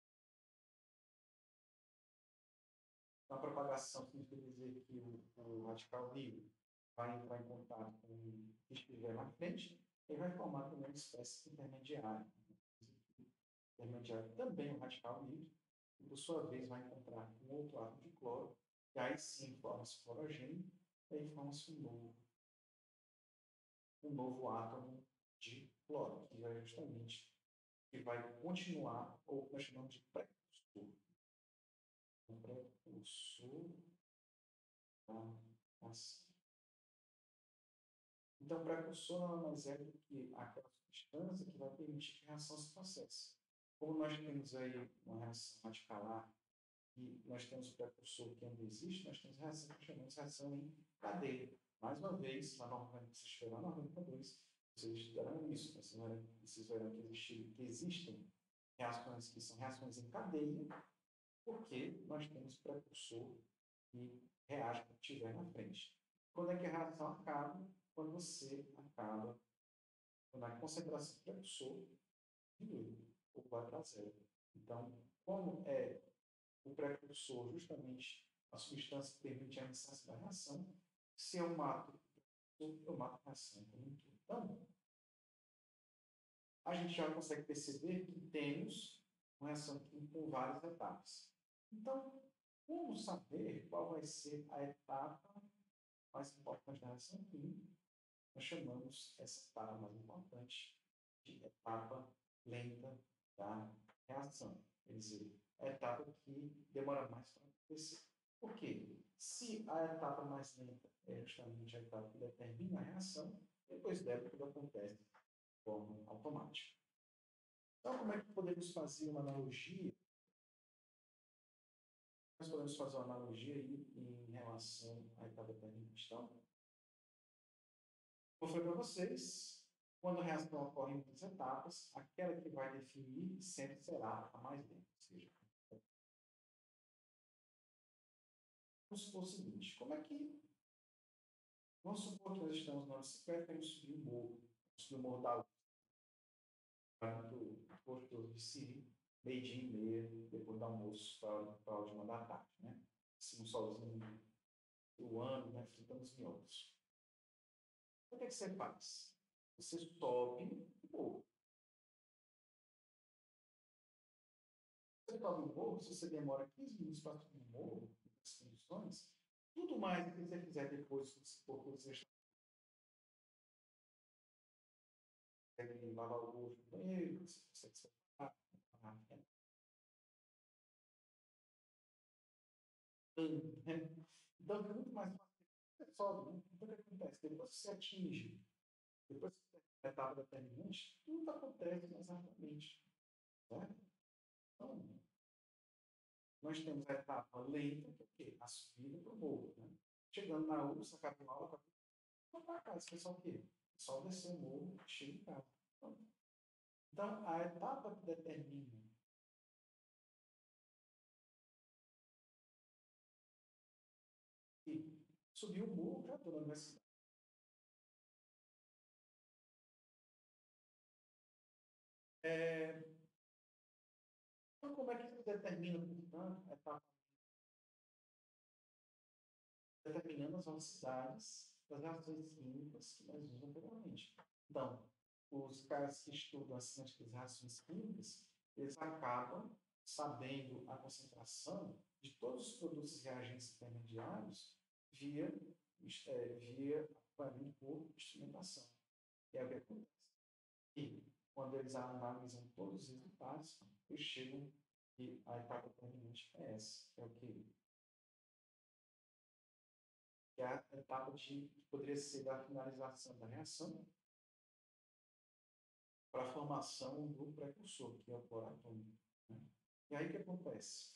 Na propagação, significa dizer que o, o radical livre vai entrar em contato com o que estiver na frente e vai formar também uma espécie intermediária. Intermediário também um radical livre, e por sua vez vai encontrar com outro átomo de cloro, e aí sim forma-se clorogênio, e aí forma-se um novo, um novo átomo de cloro, que vai justamente, que vai continuar, ou que nós chamamos de precursor. Um precursor da ação. Então, o precursor nada mais é do que aquela substância que vai permitir que a reação se processe. Como nós temos aí uma reação radicalar e nós temos o precursor que ainda existe, nós temos a reação que chamamos de reação em cadeia. Mais uma vez, na norma orgânica, vocês estiveram na orgânica dois, vocês estudarão isso, vocês verão, vocês verão que, existir, que existem reações que são reações em cadeia, porque nós temos precursor que reage quando estiver na frente. Quando é que a reação acaba? Quando você acaba, quando a concentração do precursor diminui, ou vai para zero. Então, como é o precursor justamente a substância que permite a iniciação da reação, se eu mato o precursor, eu mato a reação como um todo. Então, a gente já consegue perceber que temos uma reação com várias etapas. Então, como saber qual vai ser a etapa mais importante da reação química? Nós chamamos essa etapa mais importante de etapa lenta da reação. Quer dizer, a etapa que demora mais para acontecer. Por quê? Se a etapa mais lenta é justamente a etapa que determina a reação, depois dela tudo acontece de forma automática. Então, como é que podemos fazer uma analogia? Nós podemos fazer uma analogia aí em relação à etapa determinante. Então, vou falar para vocês, quando a reação ocorre em muitas etapas, aquela que vai definir sempre será a mais lenta. Ou seja, vamos supor o seguinte, como é que... Vamos supor que nós estamos na bicicleta e vamos subir o morro. Vamos subir o morro da do gostoso de si, meio-dia e meia, depois do almoço, para a última da tarde, né? Assim, um solzinho voando, né? Fritando os miolos. O que é que você faz? Você sobe o morro. Você sobe o morro, se você demora quinze minutos para subir o morro, nessas condições, tudo mais que você fizer depois, se for você consegue lavar o rosto no banheiro, você consegue separar, né? Então, é muito mais fácil. Você sobe, né? Então, o que acontece? Depois que você atinge, depois que você tem a etapa determinante, tudo acontece mais rapidamente. Certo? Então, nós temos a etapa lenta, que é o quê? A subida para o morro. Né? Chegando na U R S S, acabou a aula, acabou para casa. Você só o quê? Só descer o morro, chega em casa. Então, então, a etapa que determina que subiu o morro, já estou na universidade. É, então, como é que se determina, portanto, a etapa determinando as velocidades das reações químicas que nós vimos anteriormente? Então, os caras que estudam assim, as reações químicas, eles acabam sabendo a concentração de todos os produtos e reagentes intermediários via, é, via acompanhamento por instrumentação. E é o que acontece. E, quando eles analisam todos os resultados, eles chegam e a etapa determinante é essa, que é o que? Que é a etapa de, que poderia ser da finalização da reação para a formação do precursor, que é o cloro atômico. Né? E aí o que acontece?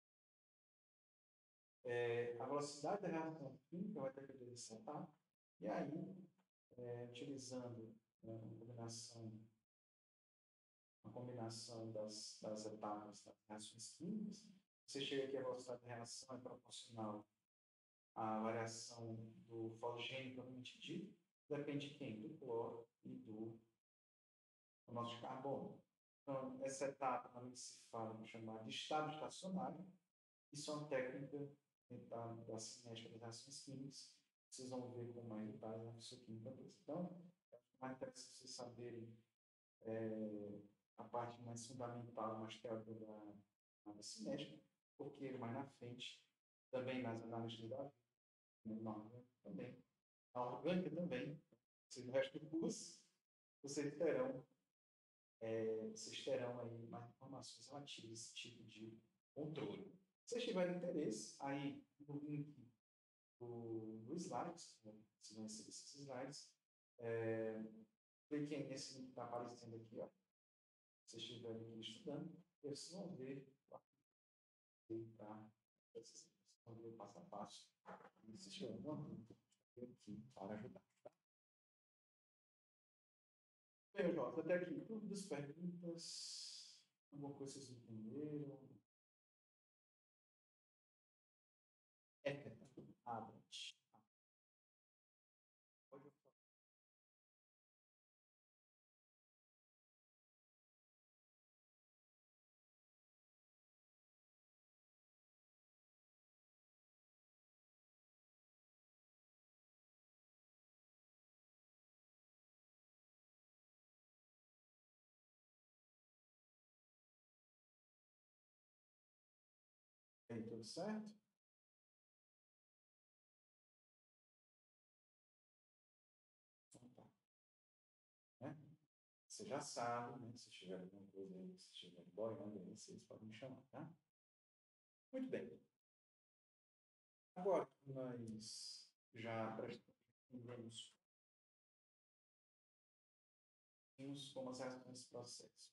É, a velocidade da reação química vai depender desse etapa, e aí, é, utilizando, né, uma combinação, uma combinação das, das etapas das reações químicas, você chega aqui a velocidade da reação é proporcional à variação do folgênio propriamente dito, depende de quem? Do cloro e do monóxido de carbono. Então, essa etapa também se fala, vou chamar de estado estacionário. Isso é uma técnica da, da cinética das reações químicas. Vocês vão ver com mais detalhes na física-química dois. Então, é mais interessante vocês saberem, é, a parte mais fundamental, mais teórica da, da cinética, porque mais na frente, também nas análises da vida, na orgânica também, na orgânica também, no resto do curso, vocês terão, é, vocês terão aí mais informações relativas a esse tipo de controle. Se vocês tiverem interesse, aí no link do, do slides, né, se não receber esses slides, é, cliquem nesse link que está aparecendo aqui, ó. Se vocês estiverem aqui estudando, vocês vão ver o artigo, tá? Vocês vão ver o passo a passo. E se tiver alguma dúvida, eu aqui para ajudar. Tá? Bem, Jota, até aqui, dúvidas, perguntas, alguma coisa vocês entenderam? É, Abrat. Pode falar. Aí, tudo certo? Então tá. Né? Você já sabe, né? Se tiver alguma coisa aí, se estiver boiando aí, vocês podem me chamar, tá? Muito bem. Agora que nós já entendemos como as reações desse processo,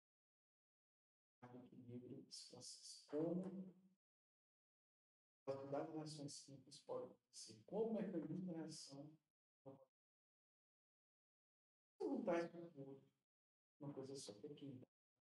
o equilíbrio desse processo, como a quantidade de reações químicas pode acontecer, como o mecanismo da reação não traz para tudo uma coisa só, que é química.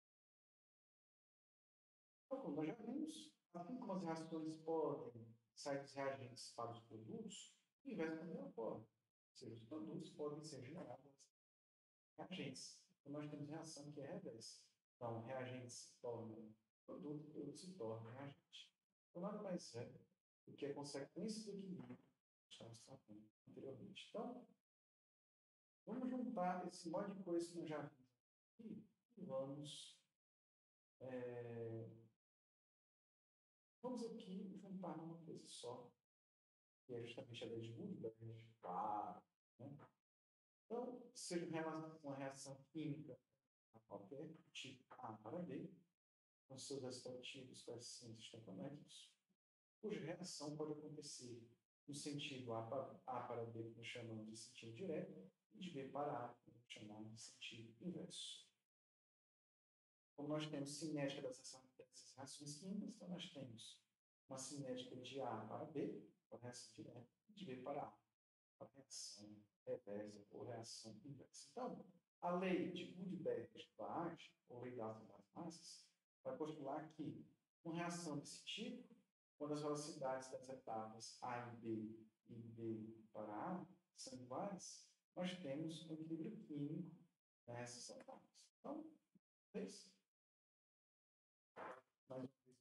Então, como nós já vimos, assim como as reações podem sair dos reagentes para os produtos, o inverso também ocorre. Ou seja, os produtos podem ser gerados reagentes. Então, nós temos reação que é reversa. Então, reagente se torna produto, produto se torna reagente. Então, nada mais é do que a consequência do equilíbrio que estamos tratando anteriormente. Então, vamos juntar esse monte de coisa que nós já vimos aqui e vamos, é, vamos aqui juntar numa coisa só, que é justamente a lei de Gutenberg, claro, né? Então, seja uma reação química a qualquer tipo A para B, com seus respectivos coeficientes estequiométricos, cuja reação pode acontecer no sentido A para, A para B, que nós chamamos de sentido direto, e de B para A, que nós chamamos de sentido inverso. Como nós temos cinética dessas, dessas reações químicas, então nós temos uma cinética de A para B, para reação direta, e de B para A, para reação reversa ou reação inversa. Então, a lei de Gutenberg-Barrage, ou lei da ação das massas, vai postular que uma reação desse tipo, quando as velocidades das etapas A e B e B para A são iguais, nós temos um equilíbrio químico nessas etapas. Então, é isso. Mais uma vez.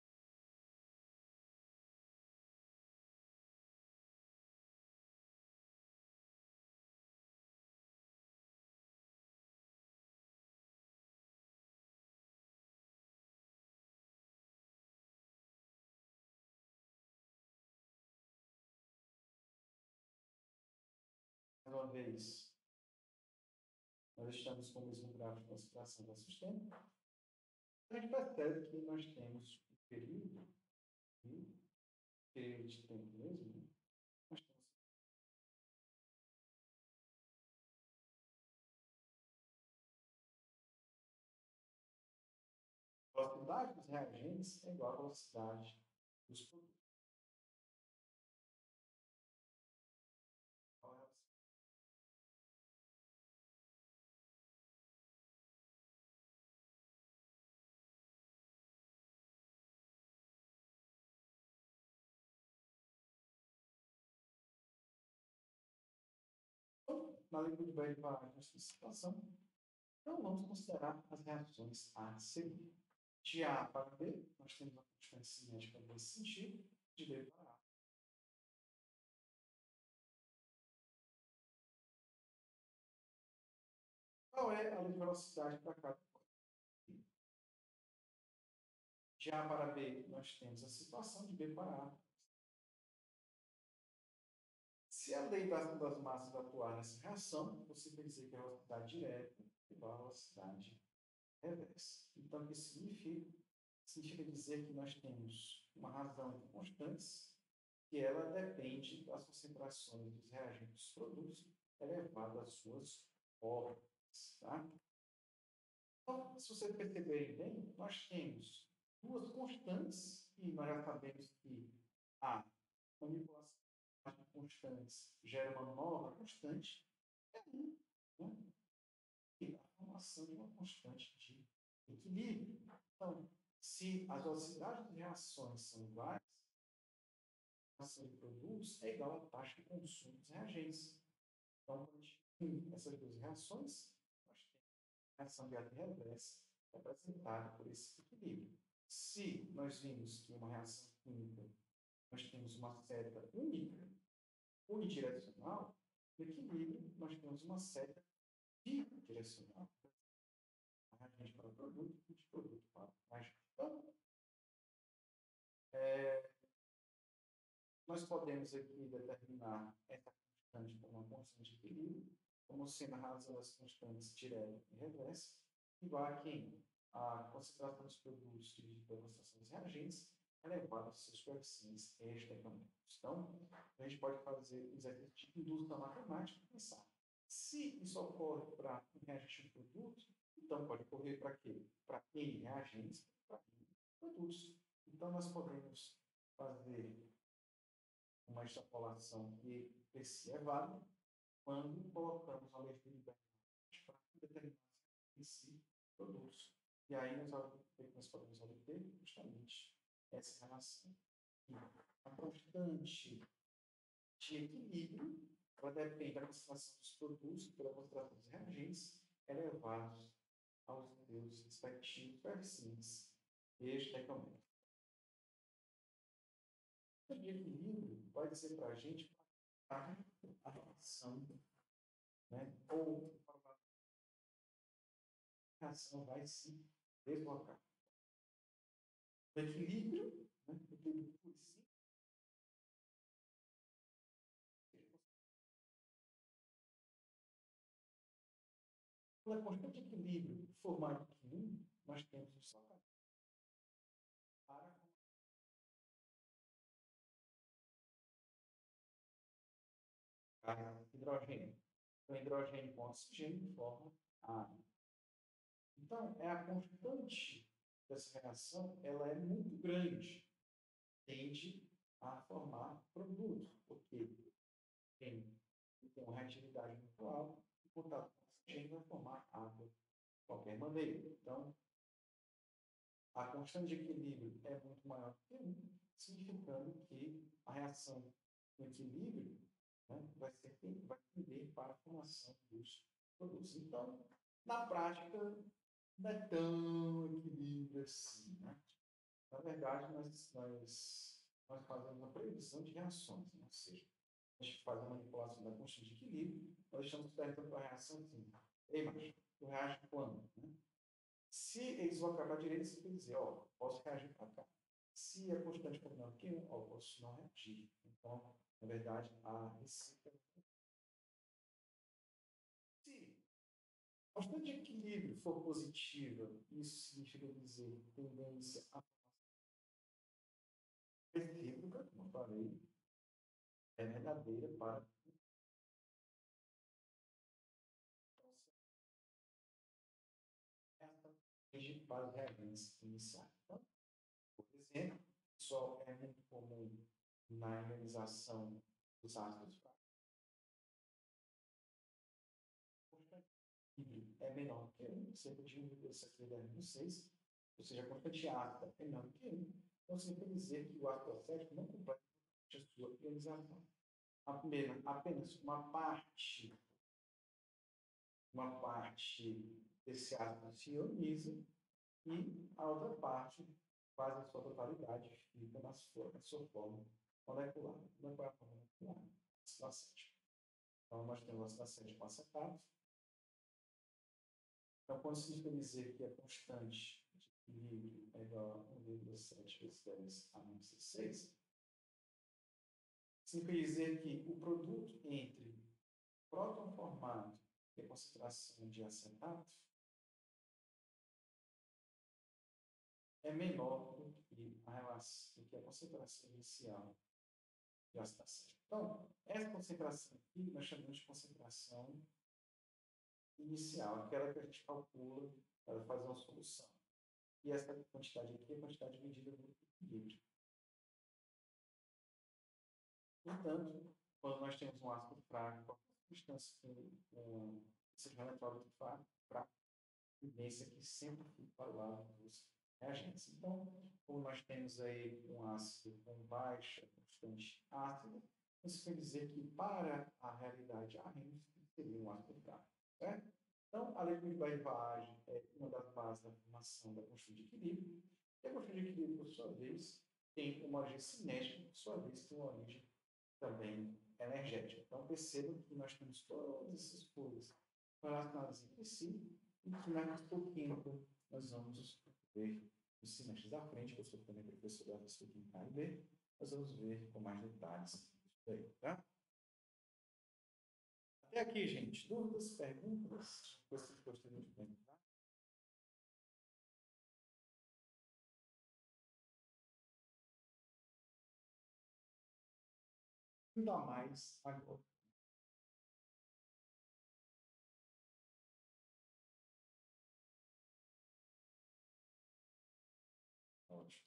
Mais uma vez, nós estamos com o mesmo gráfico de concentração do sistema. A gente percebe que nós temos um período, um período de tempo mesmo, né? Nós temos a velocidade velocidade dos reagentes é igual à velocidade dos produtos. Então, na leitura de variáveis nessa situação, então vamos considerar as reações A e C. De A para B, nós temos a constante cinética nesse sentido, de B para A. Qual é a velocidade para cada coisa? De A para B, nós temos a situação de B para A. Se a lei das, das massas atuar nessa reação, você vai dizer que a velocidade direta é igual à velocidade reversa. Então, o que significa? Significa dizer que nós temos uma razão de constantes, que ela depende das concentrações dos reagentes dos produtos elevado às suas órbitas. Tá? Então, se vocês perceberem bem, nós temos duas constantes, e nós já sabemos que a manipulação de constantes gera uma nova constante, é um, né? E a formação de uma constante de equilíbrio. Então, se as velocidades de reações são iguais, a ação de produtos é igual à taxa de consumo dos reagentes. Então, quando a gente une essas duas reações, nós temos a reação direta e reversa representada por esse equilíbrio. Se nós vimos que uma reação química, nós temos uma seta única, unidirecional, no equilíbrio, nós temos uma seta bidirecional. Reagente para o produto e de produto para o reagente. Então, é, nós podemos aqui determinar essa constante como uma constante de equilíbrio, como sendo a razão das constantes direta e reversa, igual a quem? A concentração dos produtos dividida pela concentração dos reagentes elevada aos seus coeficientes extra-econômicos. Então, a gente pode fazer um exercício de indústria matemática e pensar. Se isso ocorre para um reagente de produto, então pode ocorrer para quê? Para N reagentes, para N produtos. Então, nós podemos fazer uma extrapolação que esse é válido quando colocamos a legibilidade para determinar esse produtos. E aí nós, nós podemos obter justamente essa relação. A constante de equilíbrio, ela depende da concentração dos produtos pela concentração dos reagentes elevados aos seus respectivos coeficientes extra-econômicos. O de equilíbrio vai dizer para a gente a relação, né, ou a reação vai se deslocar. O equilíbrio, né, o equilíbrio por si, quando a constante de equilíbrio for maior que um, nós temos um só caminho para hidrogênio. Então, hidrogênio com oxigênio forma água. Então, é a constante dessa reação, ela é muito grande, tende a formar produto, porque tem, tem uma reatividade muito alta, e contato com oxigênio vai formar água de qualquer maneira. Então, a constante de equilíbrio é muito maior que um, significando que a reação com equilíbrio, né, vai, ser, vai tender para a formação dos produtos. Então, na prática, não é tão equilíbrio assim. Né? Na verdade, nós, nós, nós fazemos a previsão de reações, né? Ou seja, a gente faz a manipulação da constante de equilíbrio, nós estamos perguntando para a reação assim, ei, mas tu reage quando? Né? Se eles vão para a direita, você tem que dizer, ó, posso reagir para cá. Se a constante for menor que um, ó, posso não reagir. Então, na verdade, a receita. Se a constante de equilíbrio for positiva, isso significa dizer tendência a recíproca, como eu falei, é verdadeira para essa para os reagentes iniciais. Então, exemplo, só é muito comum na ionização dos ácidos é menor que um, cerca de um vírgula sete vezes dez seis, ou seja, a constante ácida é menor que um, então significa dizer que o ácido acético não completa a sua ionização. Apenas, apenas uma parte, uma parte desse ácido se ioniza e a outra parte, quase a sua totalidade, fica na sua, na sua forma molecular. Não é a forma molecular, ácido acético. Então, nós temos ácido acético acetato. Então, quando significa dizer que a constante de equilíbrio é igual a um vírgula sete vezes dez a menos dezesseis, significa dizer que o produto entre próton formado e a concentração de acetato é menor do que a relação, do que a concentração inicial de ácido acético. Então, essa concentração aqui nós chamamos de concentração inicial, aquela que a gente calcula para fazer uma solução. E essa quantidade aqui é a quantidade medida do equilíbrio. Portanto, quando nós temos um ácido fraco, qualquer substância com seja um eletrólito fraco, fraco, a tendência é que sempre fique para o lado dos reagentes. Então, como nós temos aí um ácido com baixa constante ácida, isso quer dizer que para a realidade A R seria um ácido fraco, certo? Então, a lei de Barragem é uma das bases da formação da constante de equilíbrio. E a constante de equilíbrio, por sua vez, tem uma origem cinética, por sua vez, tem uma origem também energética. Então, percebam que nós temos todas essas coisas relacionadas entre si e que na química nós vamos ver os semestres da frente, que eu sou também professor da Química A e B, nós vamos ver com mais detalhes isso aí, tá? Até aqui, gente. Dúvidas, perguntas? Vocês gostariam de perguntar? Ainda mais agora. Ótimo.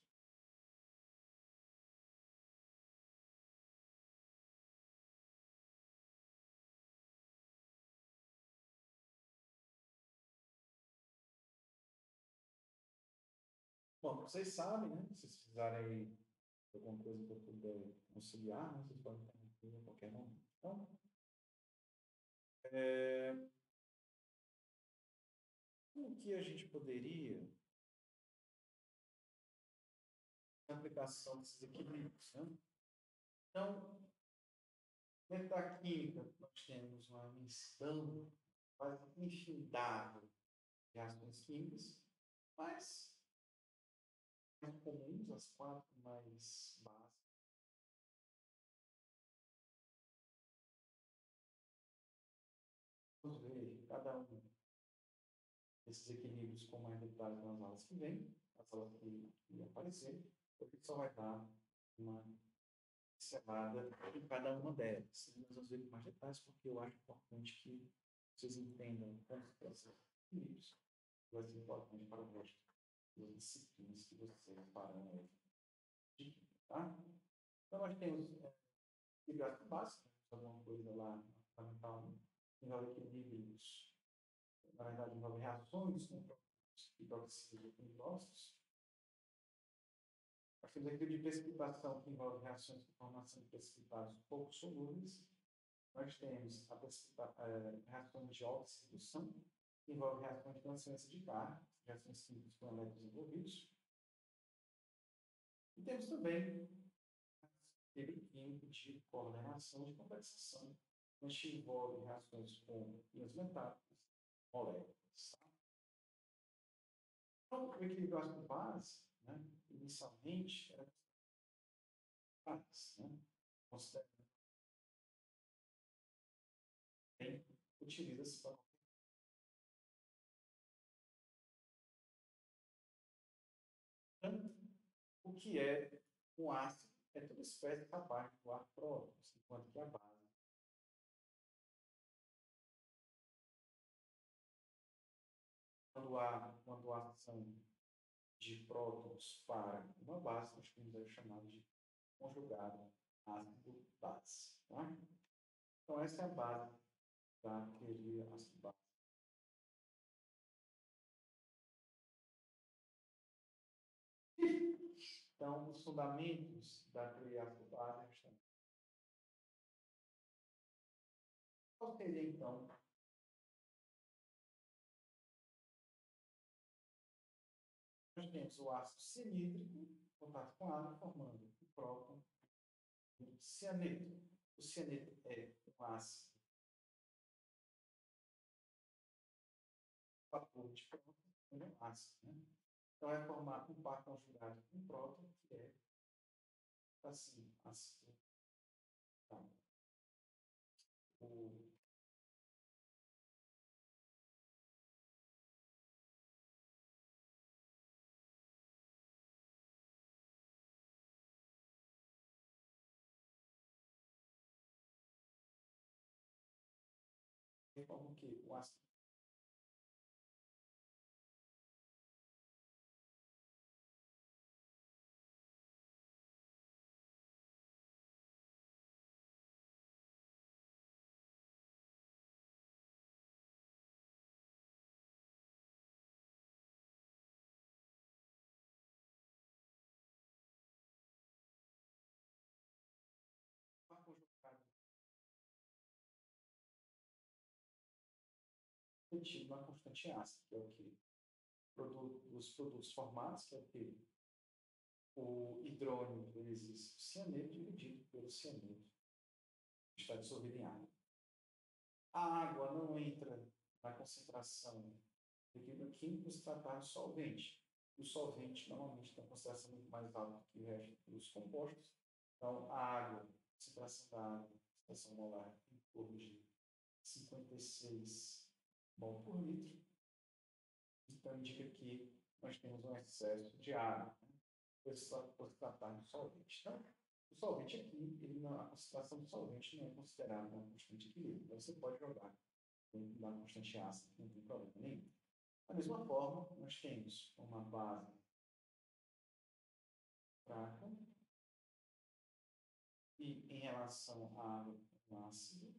Bom, vocês sabem, né? Se vocês precisarem de alguma coisa que eu puder auxiliar, né? Vocês podem perguntar a qualquer momento. Então, é... como que a gente poderia a aplicação desses equilíbrios, né? Então, dentro da química, nós temos uma imensidão, quase infindável de reações químicas, mas mais comuns, as quatro mais básicas. Vamos ver cada um desses equilíbrios com mais detalhes nas aulas que vem, nas aulas que, que aparecer, porque só vai dar uma pincelada em cada uma delas. Nós vamos ver com mais detalhes, porque eu acho importante que vocês entendam como se processa equilíbrios. Vai ser importante para o resto das disciplinas que vocês farão aí. Tá? Então, nós temos é, equilíbrio básico, alguma coisa lá fundamental, envolve equilíbrios, na verdade, envolve reações com hidroxígeno com hidróxidos. Nós temos equilíbrio de precipitação, que envolve reações com formação de precipitados pouco solúveis. Nós temos a é, reações de oxidação, que envolve reações de transferência de carga, reações químicas com elétrons envolvidos. E temos também equilíbrio químico de coordenação de compensação, que envolve reações com íons metálicos, moléculas. Então, o equilíbrio ácido base, né, inicialmente, era né, considerando bem, utiliza-se para o que é um ácido é toda espécie capaz de doar prótons, enquanto que a base quando há uma doação de prótons para uma base, nós temos aí o chamado de conjugado ácido-base. Tá? Então, essa é a base da teoria ácido-base. Então, os fundamentos da teoria ácido-base estão. Qual seria, então, nós temos o ácido cianídrico em contato com água, formando o próton e o cianeto. O cianeto é um ácido vapor de próton, ele é um ácido, né? Então, vai formar um par conjugado com próton, que é, assim, ácido. Tá? O forma o quê? O ácido. Par conjugado contido na constante ácida, que é o quê? Produto, os produtos formados, que é o quê? O hidrônio vezes o cianeto dividido pelo cianeto, que está dissolvido em água. A água não entra na concentração do equilíbrio químico se tratar de solvente. O solvente normalmente tem uma concentração muito mais alta que o resto dos compostos. Então, a água, a concentração da água, a concentração molar em torno de cinquenta e seis mol por litro. Então, indica que nós temos um excesso de água, né? Por se tratar de solvente. Então, o solvente aqui, ele não, a concentração do solvente não é considerada uma constante de equilíbrio. Então, você pode jogar dentro da constante ácida, não tem problema nenhum. Da mesma forma, nós temos uma base fraca e, em relação à água, um ácido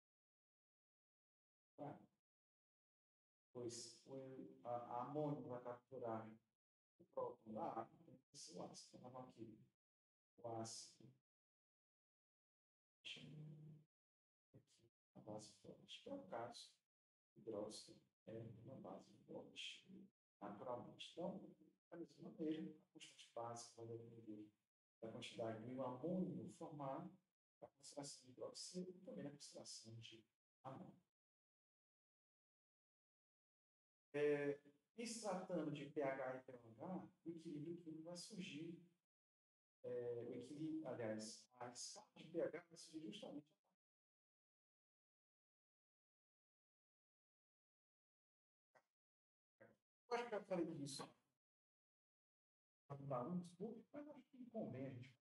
fraco, pois o, a, a amônia vai capturar o próton da água, tem que ser o ácido. Então, aqui, o ácido, aqui, a base forte, que é o caso, hidróxido é uma base forte, naturalmente. Então, da mesma maneira, a constante básica vai depender da quantidade de amônio formado, a concentração de hidroxilo e também a concentração de amônio. É, em se tratando de pH e pH, o equilíbrio químico vai surgir, é, o equilíbrio, aliás, a escala de pH vai surgir justamente. Eu acho que eu falei disso para alunos públicos, mas acho que convém a gente.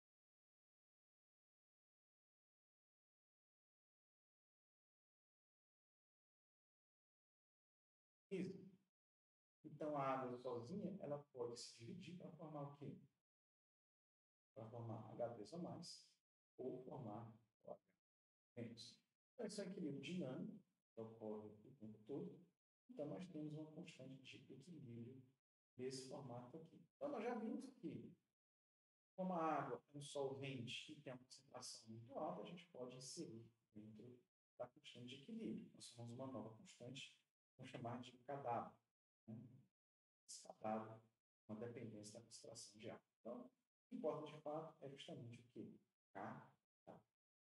Isso. Então, a água sozinha, ela pode se dividir para formar o quê? Para formar H três O mais ou formar O H menos. Então, esse é um equilíbrio dinâmico que ocorre o tempo todo. Então, nós temos uma constante de equilíbrio desse formato aqui. Então, nós já vimos que, como a água é um solvente que tem uma concentração muito alta, a gente pode inserir dentro da constante de equilíbrio. Nós chamamos uma nova constante, vamos chamar de cadáver. Né? Esse cadáver, uma dependência da concentração de água. Então, o que importa de fato é justamente o que? K. Tá?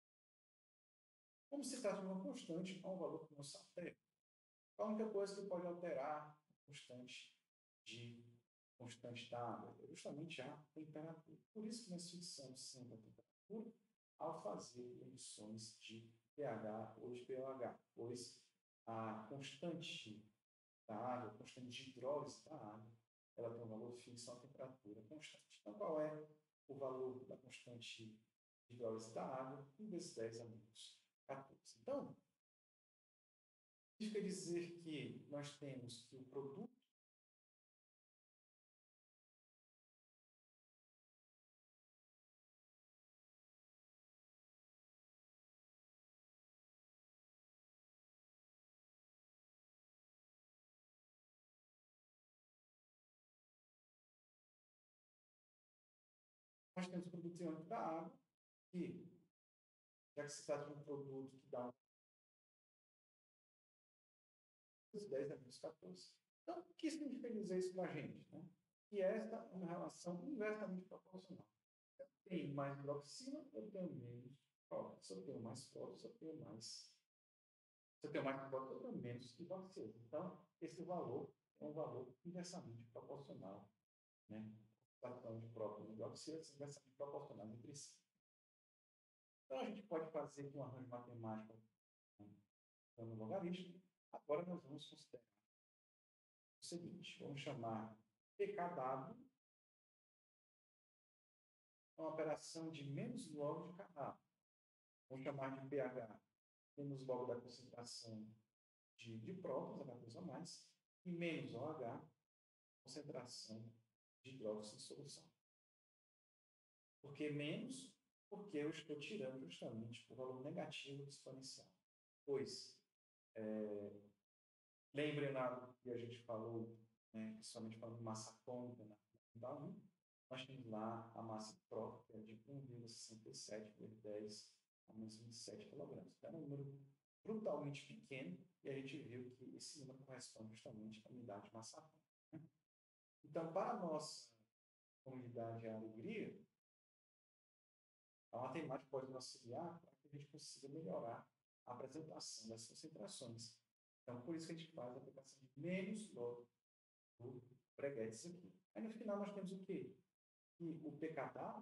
Como se trata de uma constante, há um valor que não se altera. A única coisa que pode alterar a constante de constante da água é justamente a temperatura. Por isso que nós fixamos sempre a temperatura ao fazer medições de pH ou de pOH, pois a constante da água, a constante de hidrólise da água, ela tem um valor fixo, uma temperatura constante. Então, qual é o valor da constante de hidrólise da água? um vezes dez a menos quatorze. Então, isso quer dizer que nós temos que o produto Nós temos o produto iônico da água, que, já que se trata de um produto que dá um dez a menos quatorze. Então, o que significa dizer isso para a gente? Né? Que esta é uma relação inversamente proporcional. Se eu tenho mais hidroxila, eu tenho menos prótons. Se eu tenho mais prótons, eu tenho mais. Se eu tenho mais prótons, eu tenho menos hidroxila. Então, esse valor é um valor inversamente proporcional. Né? Tratando de prótons e hidroxila, são inversamente proporcionais entre si. Então, a gente pode fazer aqui um arranjo matemático, né, dando logaritmo. Agora, nós vamos considerar o seguinte: vamos chamar P K W uma operação de menos log de K. Vamos chamar de pH menos log da concentração de, de prótons, H dois ou mais, e menos OH, concentração de hidróxido em solução. Por que menos? Porque eu estou tirando justamente o valor negativo do exponencial. Pois, é, lembrem lá que a gente falou, né, principalmente falando de massa atômica na da um, nós temos lá a massa de próton, que é de um vírgula sessenta e sete por dez a menos vinte e sete quilogramas. Então, é um número brutalmente pequeno, e a gente viu que esse número corresponde justamente à unidade de massa atômica. Né? Então, para a nossa comunidade a alegria, a matemática pode nos auxiliar para que a gente consiga melhorar a apresentação das concentrações. Então, por isso que a gente faz a aplicação de menos log do breguetes aqui. Aí, no final, nós temos o quê? Que o P K W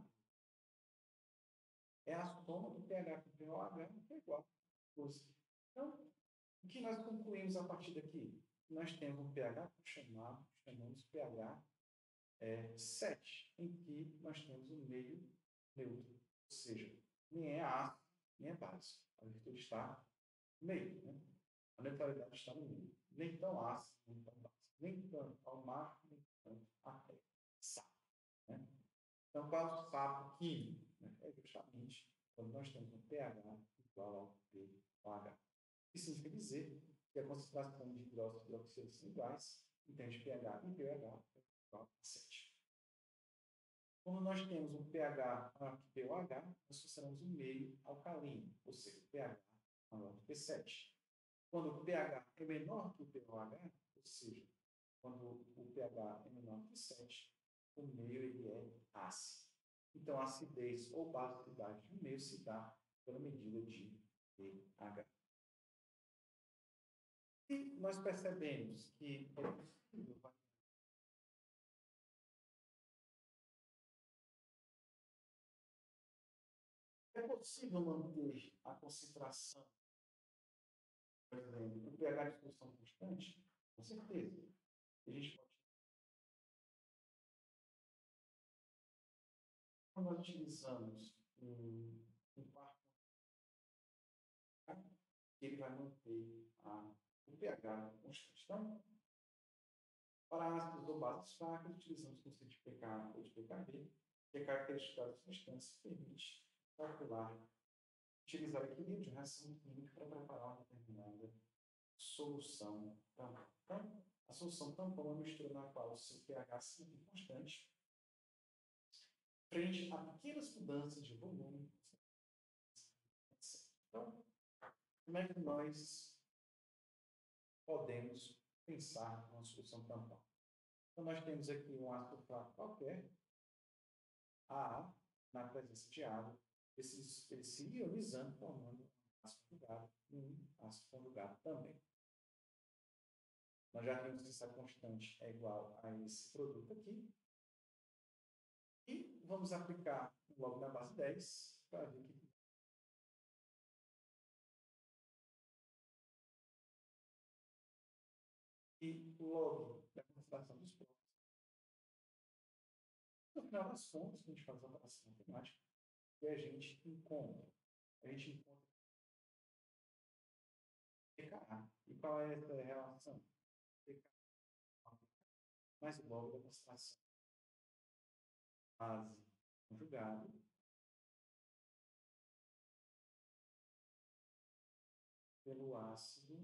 é a soma do pH com o pOH, que é igual a doze. Então, o que nós concluímos a partir daqui? Nós temos um pH chamado, chamamos pH é, sete, em que nós temos um meio neutro, ou seja, nem é ácido, nem é básico. A virtude está no meio, né? A neutralidade está no meio. Nem tão ácido, nem tão básico. Nem tanto ao mar, nem tanto à terra. Sapo. Né? Então, qual é o sapo químico? Né? É justamente quando nós temos um pH igual ao pOH. Isso significa dizer que a concentração de hidróxido e hidroxila são iguais, então de pH e pH é igual a sete. Quando nós temos um pH maior que pOH, nós consideramos um meio alcalino, ou seja, pH maior que P sete. Quando o pH é menor que o pOH, ou seja, quando o pH é menor que sete, o meio ele é ácido. Então, a acidez ou basicidade do meio se dá pela medida de pH. E nós percebemos que é possível é possível manter a concentração, por exemplo, o pH de solução constante? Com certeza. A gente pode. Quando nós utilizamos um, um par, ele vai manter a, o pH constante. Então, para ácidos ou bases fracas, utilizamos o conceito de pK ou de pKb, que é característica da substância que permite calcular, utilizar equilíbrio de reação química para preparar uma determinada solução tampão. Então, a solução tampão é uma mistura na qual o seu pH se mantém constante frente a pequenas mudanças de volume, etcétera. Então, como é que nós podemos pensar numa solução tampão? Então, nós temos aqui um ácido fraco qualquer, A, na presença de água, esses, ele se ionizando, formando um ácido conjugado e um ácido conjugado também. Nós já vimos que essa constante é igual a esse produto aqui. E vamos aplicar logo na base dez para ver o que. E logo da concentração dos prótons. No final das contas, a gente faz a operação matemática e a gente encontra. A gente encontra pKa. E qual é essa relação? pKa mais logo da concentração base conjugada pelo ácido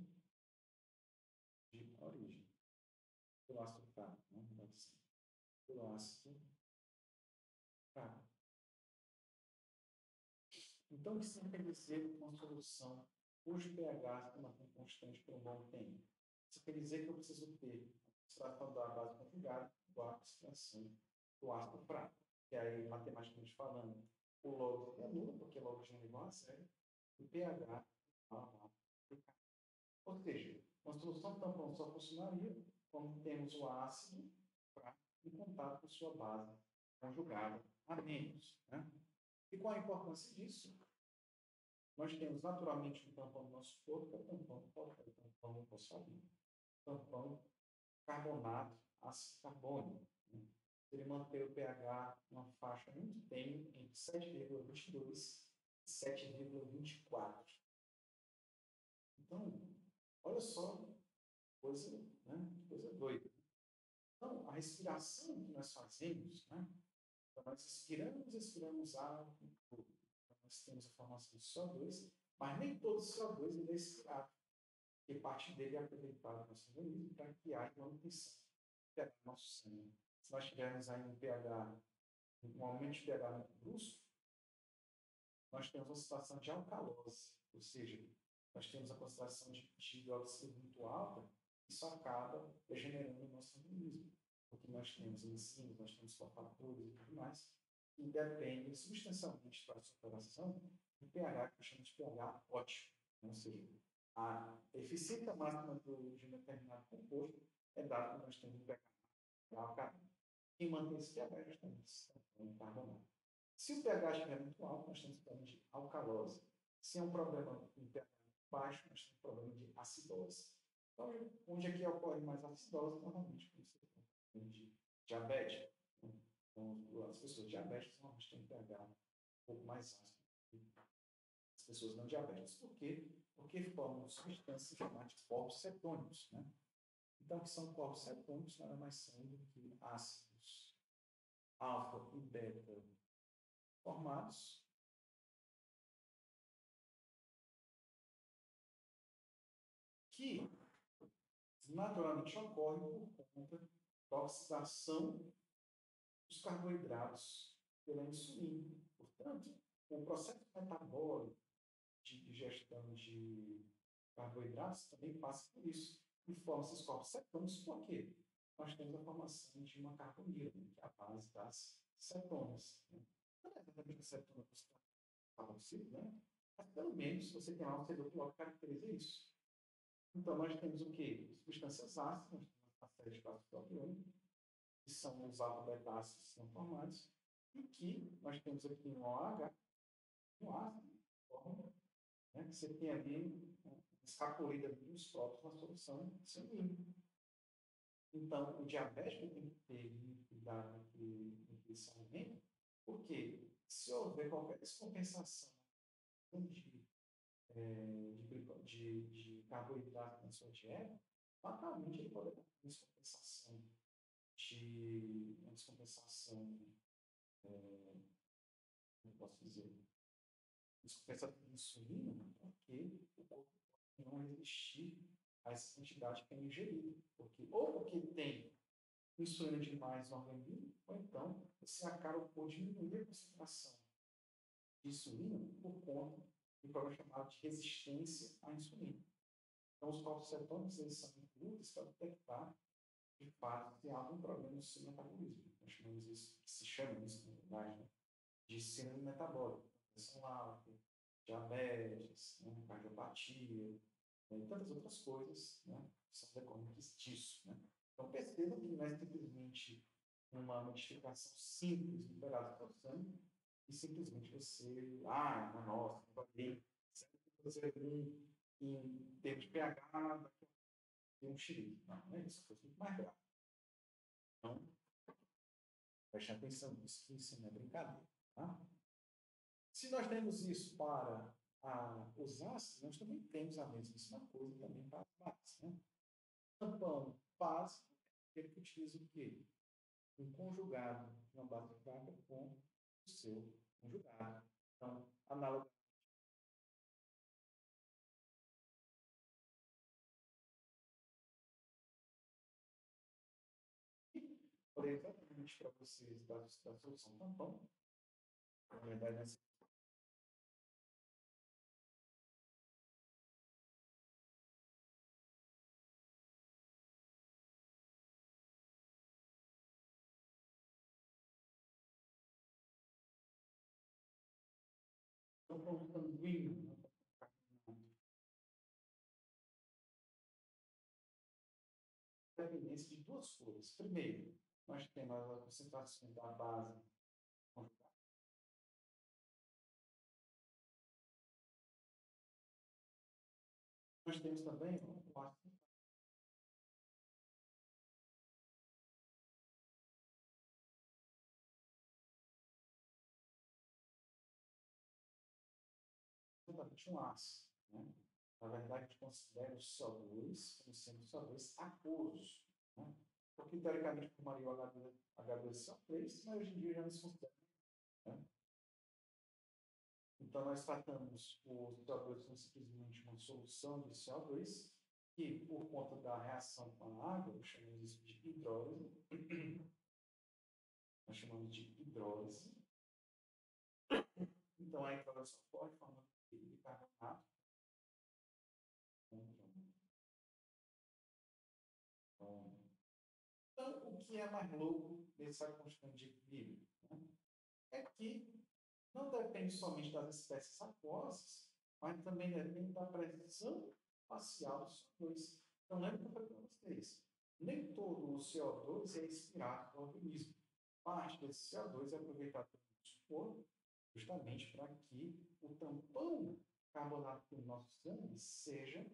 de origem. Pelo ácido fraco, não pode ser. Pelo ácido fraco. Então, o que significa dizer uma solução cujo pH se mantém constante por um bom tempo? Isso quer dizer que eu preciso ter a extração da base conjugada igual à extração do ácido fraco. Que aí, matematicamente falando, o log é nulo, porque log de um é igual a zero, e o pH é igual a pH. Ou seja, uma solução tampão só funcionaria quando temos o ácido fraco em contato com sua base conjugada a menos. Né? E qual a importância disso? Nós temos naturalmente um tampão no nosso corpo, que é o tampão, qual é o tampão fosfato? Tampão carbonato ácido carbônico. Né? Ele mantém o pH numa faixa muito tênue entre sete vírgula vinte e dois e sete vírgula vinte e quatro. Então, olha só, coisa, né? Coisa doida. Então, a respiração que nós fazemos, né? Então, nós inspiramos, expiramos ar, nós temos a formação de C O dois, mas nem todo C O dois ele é expirado, porque parte dele é aproveitada no nosso organismo para criar manutenção do nosso sangue. Se nós tivermos aí um pH, um aumento de pH muito brusco, nós temos uma situação de alcalose, ou seja, nós temos a concentração de dióxido muito alta, isso acaba degenerando o nosso organismo, porque nós temos enzimas, nós temos cofactores e tudo mais, que dependem substancialmente para a sua operação do pH, que eu chamo de pH ótimo, né? Ou seja, a eficiência máxima do, de um determinado composto é dada quando nós temos um pH alcalino. Quem mantém esse pH é justamente o carbonato. Se o pH estiver muito alto, nós temos problema de alcalose. Se é um problema em pH baixo, nós temos problema de acidose. Então, onde aqui ocorre mais acidose, normalmente, quando você tem problema de diabetes. Então, as pessoas diabéticas normalmente têm um pH um pouco mais ácido que as pessoas não diabéticas. Por quê? Porque formam substâncias chamadas de corpos cetônicos. Né? Então, o que são corpos cetônicos? Nada mais são do que ácidos alfa e beta formados que naturalmente ocorrem por conta da oxidação dos carboidratos pela insulina. Portanto, o processo metabólico de digestão de carboidratos também passa por isso. E forma esses corpos cetônicos, por quê? Nós temos a formação de uma carbonila, que é a base das cetonas. Né? Não é exatamente a cetona que está carboxílico, né? Mas pelo menos você tem lá um C D O que caracteriza isso. Então, nós temos o quê? Substâncias ácidas, nós temos uma série de ácidos propiônicos, que são os alfa-betácidos que são formados, e que nós temos aqui um OH, um ácido, né, que você tem ali escapolida dos próprios na solução sanguínea. Então, o diabético tem que ter cuidado com esse alimento, porque se houver qualquer descompensação de, é, de, de, de carboidrato na sua dieta, fatalmente ele pode ter uma descompensação de uma descompensação, é, como posso dizer, descompensação de insulina, porque o corpo não resistir a essa quantidade que é ingerida. Porque, ou porque tem insulina demais no organismo, ou então você acaba por diminuir a concentração de insulina por conta de um problema chamado de resistência à insulina. Então, os corpos cetônicos eles são incluídos para detectar, de fato, se há algum problema no seu metabolismo. Nós chamamos isso, se chama isso, na verdade, né, de síndrome metabólica, pressão alta, diabetes, né, cardiopatia, né, e tantas outras coisas, né, que são decorrentes disso. Né? Então, perceba que não é simplesmente uma modificação simples no pedaço do sangue, e simplesmente você, ah, nossa, não vai bem, você um, em termos de pH, tem um xerife. Não, não é isso, foi muito mais grave. Então, preste atenção nisso, que isso não é brincadeira. Tá? Se nós temos isso para a, os ácidos, nós também temos a mesma coisa também para a base. Né? Tampão básico é aquele que utiliza o quê? Um conjugado, uma base fraca com o seu conjugado. Então, análogo. Falei exatamente para vocês da, da solução tampão. Na verdade, tampão sanguíneo, né? Dependência de duas coisas. Primeiro, nós temos a concentração da base conjugada. Nós temos também o ácido exatamente um ácido. Né? Na verdade, a gente considera o C O dois como sendo C O dois aquoso. Né? Porque, teoricamente, formaria o H dois C O três, mas hoje em dia já não se considera. Né? Então, nós tratamos o C O dois como simplesmente uma solução de C O dois, que, por conta da reação com a água, nós chamamos isso de hidrólise. Nós chamamos de hidrólise. Então, a hidrólise só pode formar bicarbonato. Então, o que é mais louco dessa constante de equilíbrio? Né? É que não depende somente das espécies aquosas, mas também depende da pressão parcial do C O dois. Então, lembra que eu falei para vocês, nem todo o C O dois é expirado pelo organismo. Parte desse C O dois é aproveitado pelo nosso corpo justamente para que o tampão carbonato do nosso sangue seja,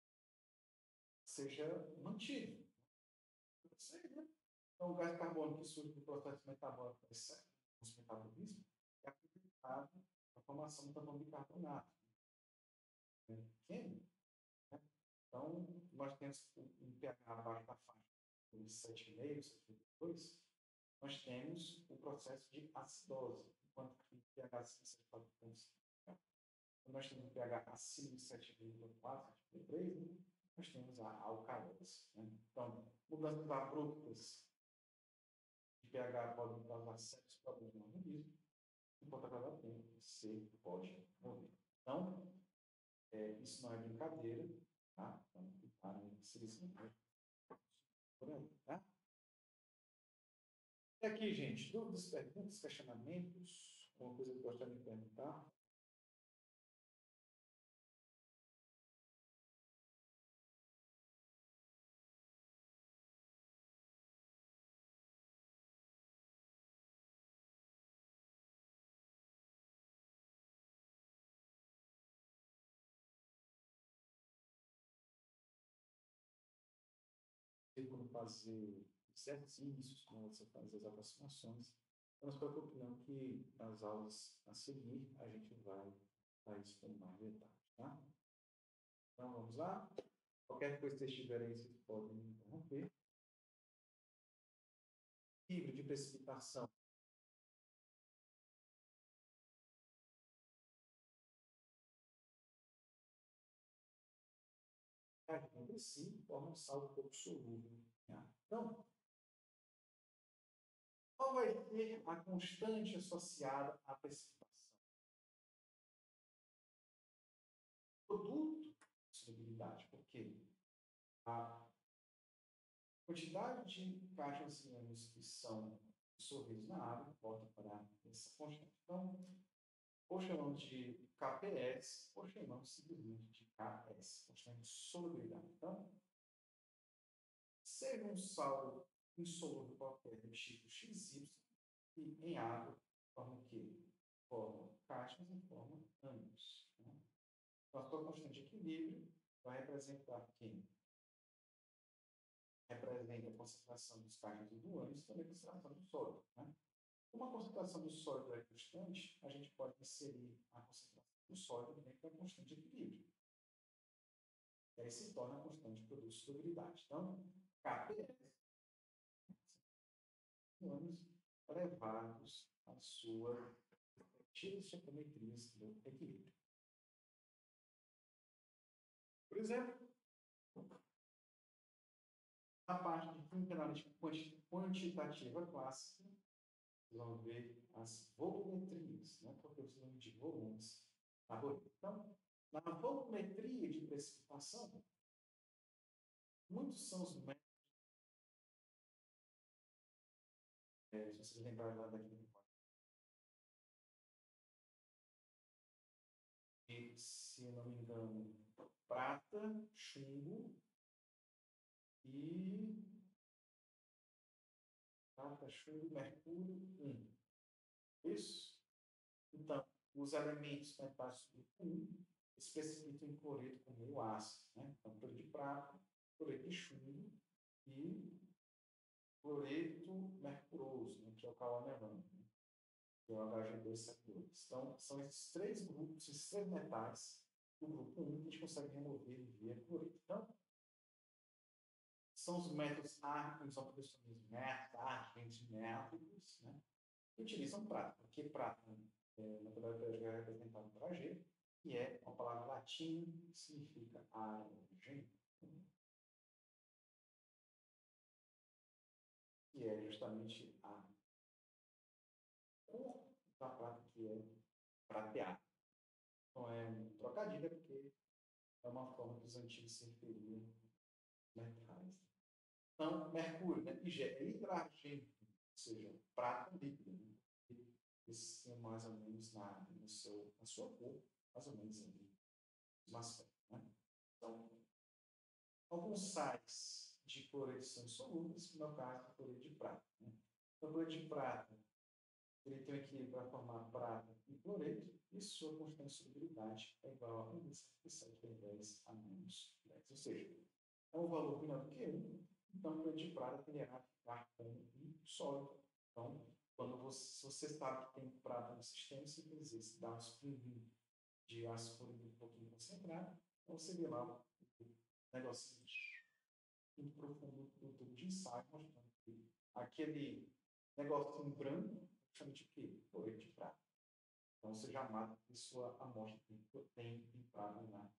seja mantido. Sei, né? Então, o gás carbônico que surge do processo metabólico do metabolismo é aproveitado na formação do tampão bicarbonato. Entende? Né? Então, nós temos um pH abaixo da faixa de sete vírgula cinco, sete vírgula dois, nós temos o processo de acidose, enquanto que o pH acima de sete vírgula quatro, nós temos o pH acima de sete vírgula quatro, sete vírgula três, né? Nós temos a alcalose. Né? Então, mudanças abruptas de pH podem causar sérios problemas no organismo, enquanto a cada tempo você pode morrer. Então, é, isso não é brincadeira, tá? Então, tá no serviço por aí, tá? E aqui, gente, dúvidas, perguntas, questionamentos, alguma coisa que gostaria de perguntar? Quando fazer exercícios, quando você fazer as aproximações, não se preocupe não que nas aulas a seguir a gente vai dar isso com mais detalhes, tá? Então vamos lá? Qualquer coisa que vocês tiverem, vocês podem me interromper. Livro de precipitação. Entre si, forma um sal pouco solúvel. Então, qual vai ser a constante associada à precipitação? Produto de solubilidade, porque a quantidade de caixas íons que são dissolvidos na água volta para essa constante. Então, ou chamamos de K P S, ou chamamos simplesmente de K S, constante de solubilidade. Então, seja um sal insolúvel qualquer do tipo X Y, e em água forma o quê? Forma caixas e forma ânions. Né? Então, a sua constante de equilíbrio vai representar quem? Representa a concentração dos caixas e do ânions e também a concentração do sólido. Né? Como a concentração do sólido é constante, a gente pode inserir a concentração do sólido dentro da constante de equilíbrio. E aí se torna a constante de produto de solubilidade. Então, K P S, ânions levados à sua respectivas estequiometrias do equilíbrio. Por exemplo, na parte de química analítica quantitativa clássica, vocês vão ver as volumetrias, né? Porque eu nome de volumes. Tá bom? Então, na volumetria de precipitação, muitos são os métodos. É, se vocês lembrarem lá daquele se eu não me engano, prata, chumbo e prata, chumbo, mercúrio, um. Isso? Então, os elementos metálicos do grupo um especificam em cloreto com meio ácido, né? Então, cloreto de prata, cloreto de chumbo e cloreto mercuroso, né? Que é o calomerano, né? Que é o H G dois C O dois. Então, são esses três grupos, esses três metais do grupo um que a gente consegue remover via cloreto. Então, são os métodos árquicos, são produções métricos, árquicos, métricos, né? Que utilizam prata, porque prata, é, na tabela é representado por A G, que é uma palavra latina que significa argem, que é justamente a cor da prata, que é prateada. Então é um trocadilho, porque é uma forma que os antigos se referiam metais. Então, mercúrio, né? I G é hidrargento, ou seja, prata líquida. Né? Esses são mais ou menos na, no seu, na sua cor, mais ou menos ali, no aspecto. Né? Então, alguns sais de cloreto são insolúveis, no meu caso, cloreto de prata. Né? Então, o cloreto de prata, ele tem um equilíbrio para formar prata e cloreto, e sua constante de solubilidade é igual a um vírgula setenta e sete vezes dez a menos dez. Ou seja, é um valor menor do que um, então o cloreto de prata tenderá a ficar como um sólido. Então, quando você, se você sabe que tem prata no sistema, você quer dizer, se dá um spin de ácido fluorídrico um pouquinho concentrado, então você vê lá o negocinho muito profundo do tubo de ensaio, mostrando que aquele negocinho branco, chama de quê? Cloreto de prata. Então você já mata que sua amostra tem, tem prata lá.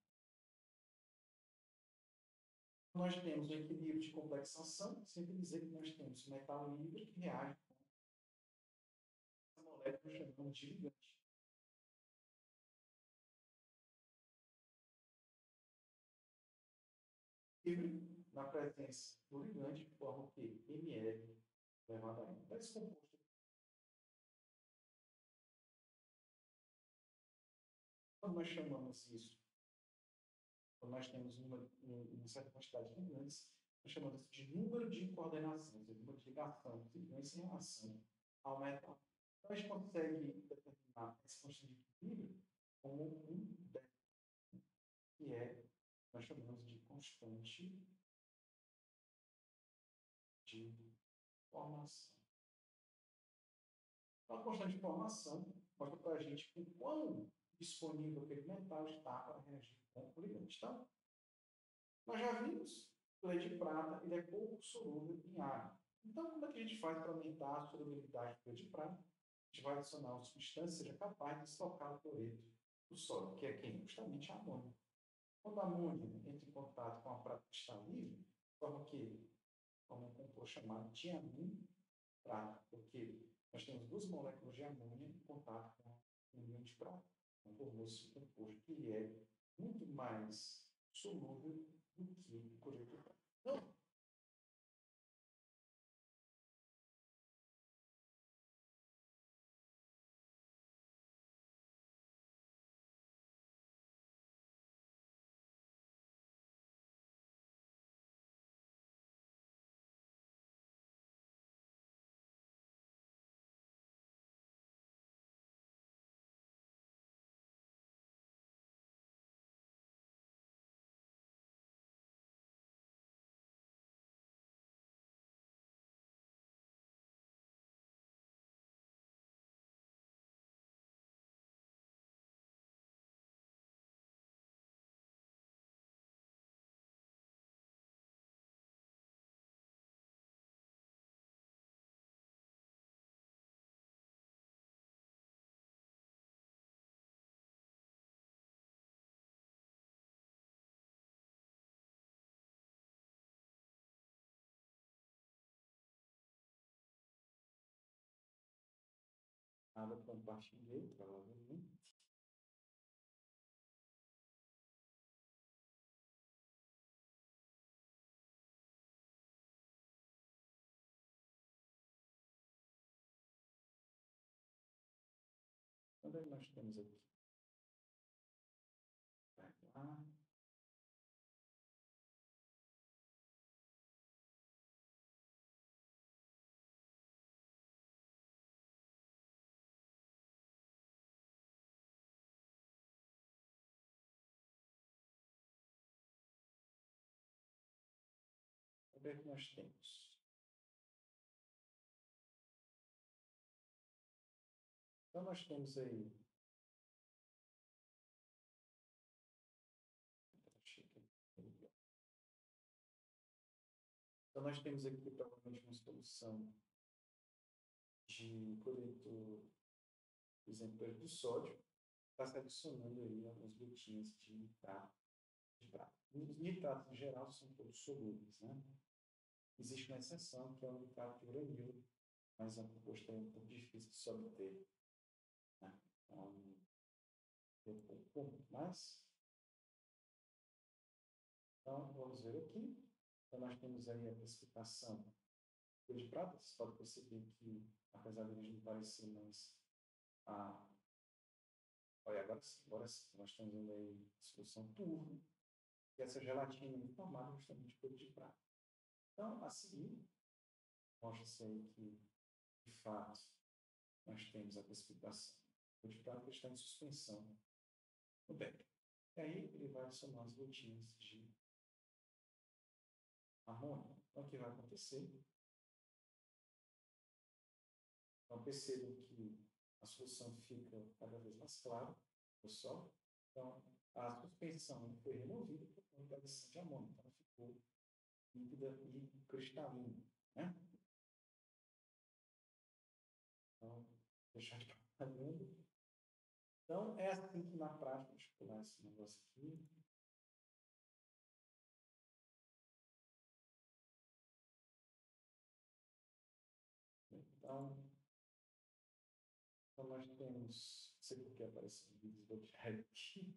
Nós temos o equilíbrio de complexação, sempre dizer que nós temos metal livre que reage com essa molécula que nós chamamos de ligante. Livre, na presença do ligante, forma o quê? M L elevado a N. Então, esse composto. Quando nós chamamos isso, quando nós temos uma, uma certa quantidade de ligantes, nós chamamos isso de número de coordenação, ou seja, número de ligação, ligantes em relação ao metal. Então, a gente consegue determinar essa constante de equilíbrio como um delta, que é, nós chamamos de constante de formação. Então, a constante de formação mostra para a gente o quão disponível aquele metal está para reagir com o ligante. Então, nós já vimos que o leite de prata ele é pouco solúvel em água. Então, como é que a gente faz para aumentar a solubilidade do leite de prata? A gente vai adicionar uma substância que seja capaz de estocar o cloreto do sólido, que é quem? Justamente a amônia. Quando a amônia entra em contato com a prata que está livre, forma o quê? Forma um composto chamado diamine prata, porque nós temos duas moléculas de amônia em contato com o íon de prata. Então, formou-se um composto que é muito mais solúvel do que o cloreto de prata. Não. Nada compartilhei, provavelmente. Onde é que nós temos aqui? o que é que nós temos? Então, nós temos aí. Então, nós temos aqui provavelmente uma solução de coletor, por exemplo, do sódio, está se adicionando aí algumas gotinhas de nitrato de prata. Os nitratos, em geral, são todos solúveis, né? Existe uma exceção, que é o nitrato de uranil, mas a composto é um pouco difícil de se obter. Né? Então, eu um pouco mais. Então, vamos ver aqui. Então, nós temos aí a classificação de prata. Você pode perceber que, apesar de eles não parecer, mas a... Olha, agora sim, agora sim. Nós temos aí a solução turva, e essa gelatina é formada justamente por de prata. Então, a seguir, mostra-se aí que, de fato, nós temos a precipitação. O de prata está em suspensão no becker. E aí ele vai adicionar as gotinhas de amônia. Então, o que vai acontecer? Então, percebam que a solução fica cada vez mais clara, pessoal. Então, a suspensão foi removida por conta da adição de amônia. Então, ela ficou líquida e cristalina. Né? Então, deixar de propaganda. Então, é assim que na prática, deixa eu pular esse negócio aqui. Então, então nós temos, não sei por que aparece vídeos do aqui,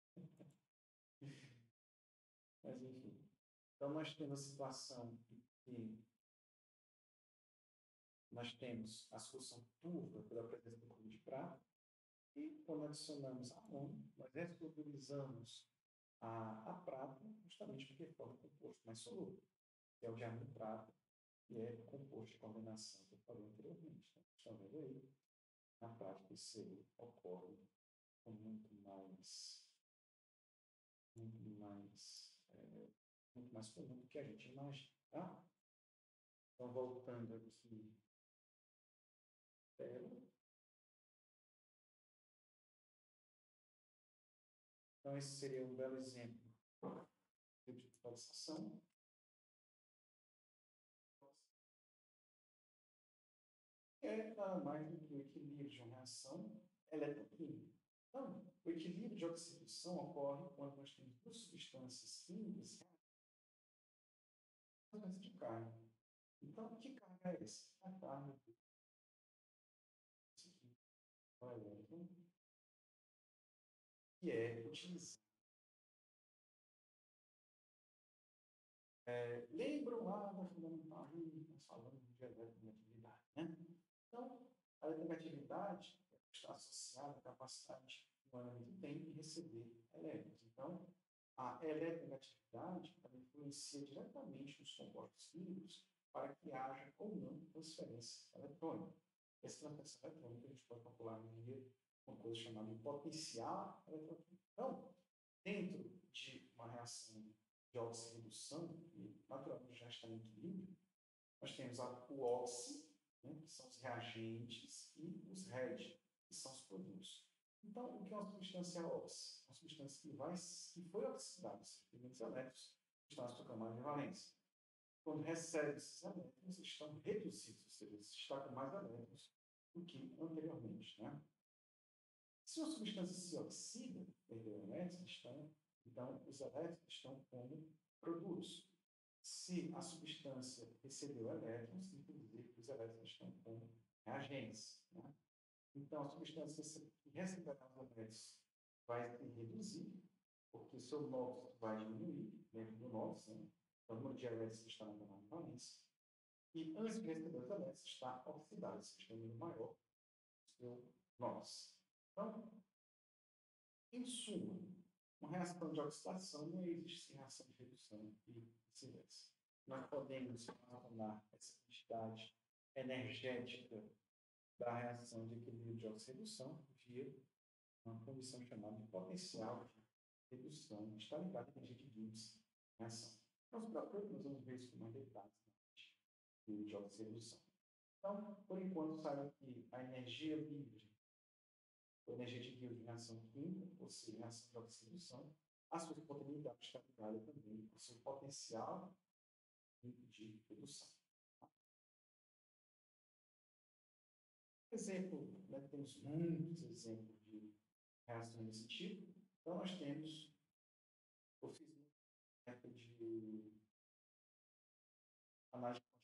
mas enfim. Então, nós temos a situação que nós temos a solução turva pela presença do cloreto de prata, e quando adicionamos amônio, nós resolubilizamos a, a prata, justamente porque forma um composto mais solúvel, que é o diamante prata, que é o composto de combinação que eu falei anteriormente. Então, estão vendo aí? Na prática, isso aí ocorre com muito mais, muito mais, é, muito mais comum do que a gente imagina, tá? Então, voltando aqui, tela. Então, esse seria um belo exemplo de visualização. É nada mais do que o equilíbrio de uma reação eletroquímica. Então, o equilíbrio de oxidação ocorre quando nós temos duas substâncias químicas de carga. Então, que carga é essa? A carga do elétron, que é utilizada. É, lembram lá da fundamental, nós falamos de eletronegatividade, né? Então, a eletronegatividade está associada à capacidade que o elemento tem de receber elétrons. Então, a eletronegatividade influencia diretamente nos compostos químicos para que haja ou não transferência eletrônica. Essa transferência eletrônica a gente pode calcular via uma coisa chamada de potencial eletroquímico. Então, dentro de uma reação de oxirredução, que naturalmente já está em equilíbrio, nós temos a, o oxi, né, que são os reagentes, e os reg, que são os produtos. Então, o que é uma substância oxi? Uma substância que, vai, que foi oxidada, esses primeiros elétrons estão na sua camada de valência. Quando recebe esses elétrons, estão reduzidos, ou seja, está com mais elétrons do que anteriormente. Né? Se uma substância se oxida, perdeu elétrons, estão, então os elétrons estão como produtos. Se a substância recebeu elétrons, significa que os elétrons estão como reagentes. Né? Então, a substância que receberá os elétrons vai se reduzir, porque o seu nóxido vai diminuir dentro do nóxido, né? Então, o número de elétrons está na camada de valência. E antes de receber os elétrons, está oxidado, ou seja, tem um número maior do seu nóxido. Então, em suma, uma reação de oxidação não existe reação de redução e vice-versa. Nós podemos calcular essa quantidade energética da reação de equilíbrio de oxirredução via uma condição chamada de potencial de redução. Está ligada à energia de Gibbs reação. Não se preocupe, nós vamos ver isso com mais detalhes de jogos de sedução. Então, por enquanto, saiba que a energia livre, a energia de guia de reação química, ou seja, reação de oxidação, a sua espontaneidade está ligada também ao seu potencial de redução. Exemplo, né, temos muitos exemplos de reações desse tipo. Então, nós temos, eu fiz um exemplo de análise constante.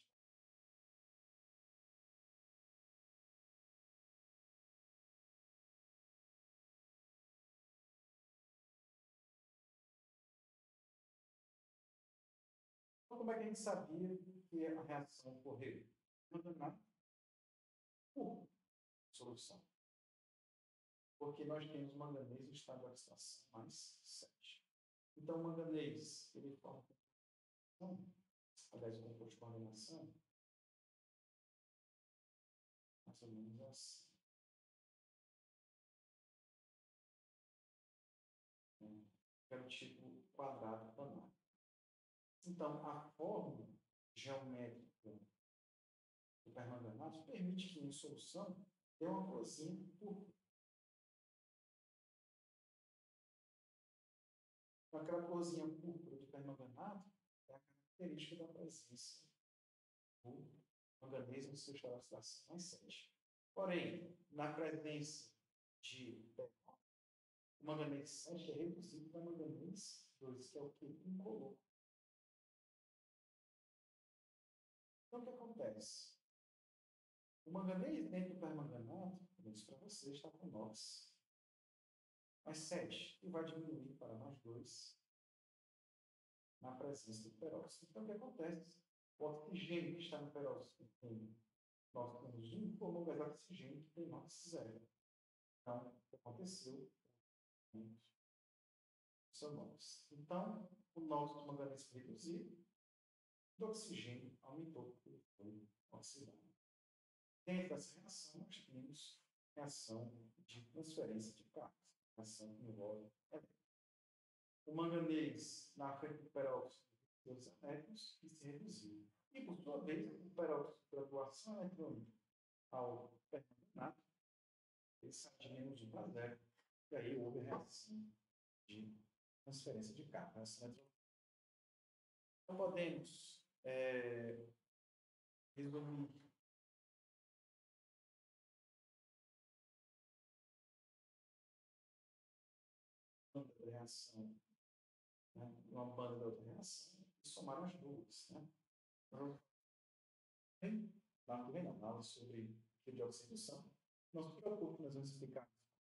Então, como é que a gente sabia que a reação ocorreu? Não por solução. Porque nós temos manganês no estado de oxidação mais sete. Então, o manganês, ele forma aliás, o composto de coordenação, mais ou menos assim. É o tipo quadrado planar. Então, a forma geométrica do permanganato permite que, em solução, dê uma corzinha púrpura. Aquela corzinha púrpura do permanganato é a característica da presença do manganês no seu estado de oxidação mais sete. Porém, na presença de permanganato, o manganês sete é reduzido para manganês dois, que é o que? Incolor. Então, o que acontece? O manganês dentro do permanganato, como eu disse para você, está com nove mais sete, e vai diminuir para mais dois na presença do peróxido. Então, o que acontece? O oxigênio que está no peróxido tem nove menos um, formou um gás oxigênio que tem nove zero. Então, o que aconteceu? São nove. Então, o nosso manganês foi reduzido, o oxigênio aumentou porque foi oxidado. Dentro dessa reação, nós temos reação de transferência de cargas, reação que envolve o manganês na frente do peróxido dos elétrons que se reduziu. E, por sua vez, o peróxido da doação eletrônica ao permanganato, ele sai de menos um para zero, e aí houve a reação de transferência de carga. Então, podemos é, resumir a reação, né, uma banda da outra reação, e somar as duas. Né? Então, lá que vem na aula sobre de oxidação, não se preocupe, nós vamos explicar.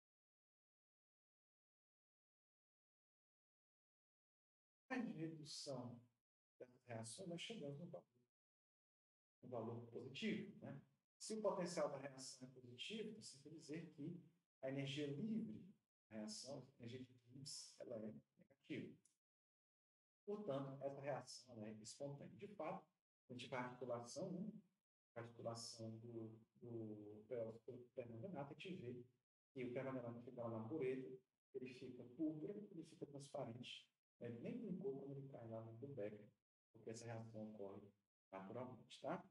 A redução dessas reações, nós chegamos no valor, no valor positivo. Né? Se o potencial da reação é positivo, então significa dizer que a energia livre da reação, a energia de Gibbs, ela é negativa. Portanto, essa reação ela é espontânea. De fato, a gente vai à articulação, né? A articulação do, do permanganato, a gente vê que o permanganato fica lá na pureza, ele fica púrpura, ele fica transparente. Ele nem tem cor quando ele cai lá no becker, porque essa reação ocorre naturalmente, tá?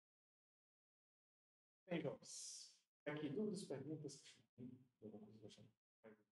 Bem, jovens, aqui dúvidas, perguntas? Alguma coisa que eu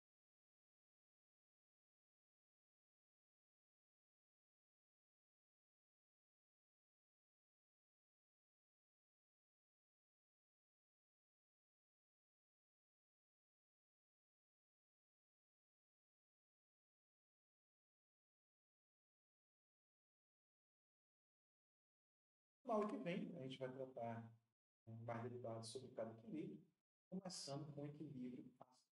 Na aula que vem, a gente vai tratar mais detalhes sobre cada equilíbrio, começando com o equilíbrio ácido.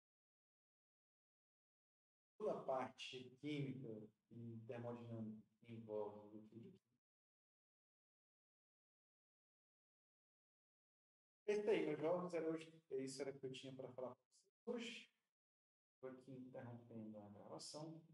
Toda a parte química e termodinâmica que envolve o equilíbrio. Esse aí, meus jovens, era hoje, isso era o que eu tinha para falar para vocês hoje. Estou aqui interrompendo a gravação.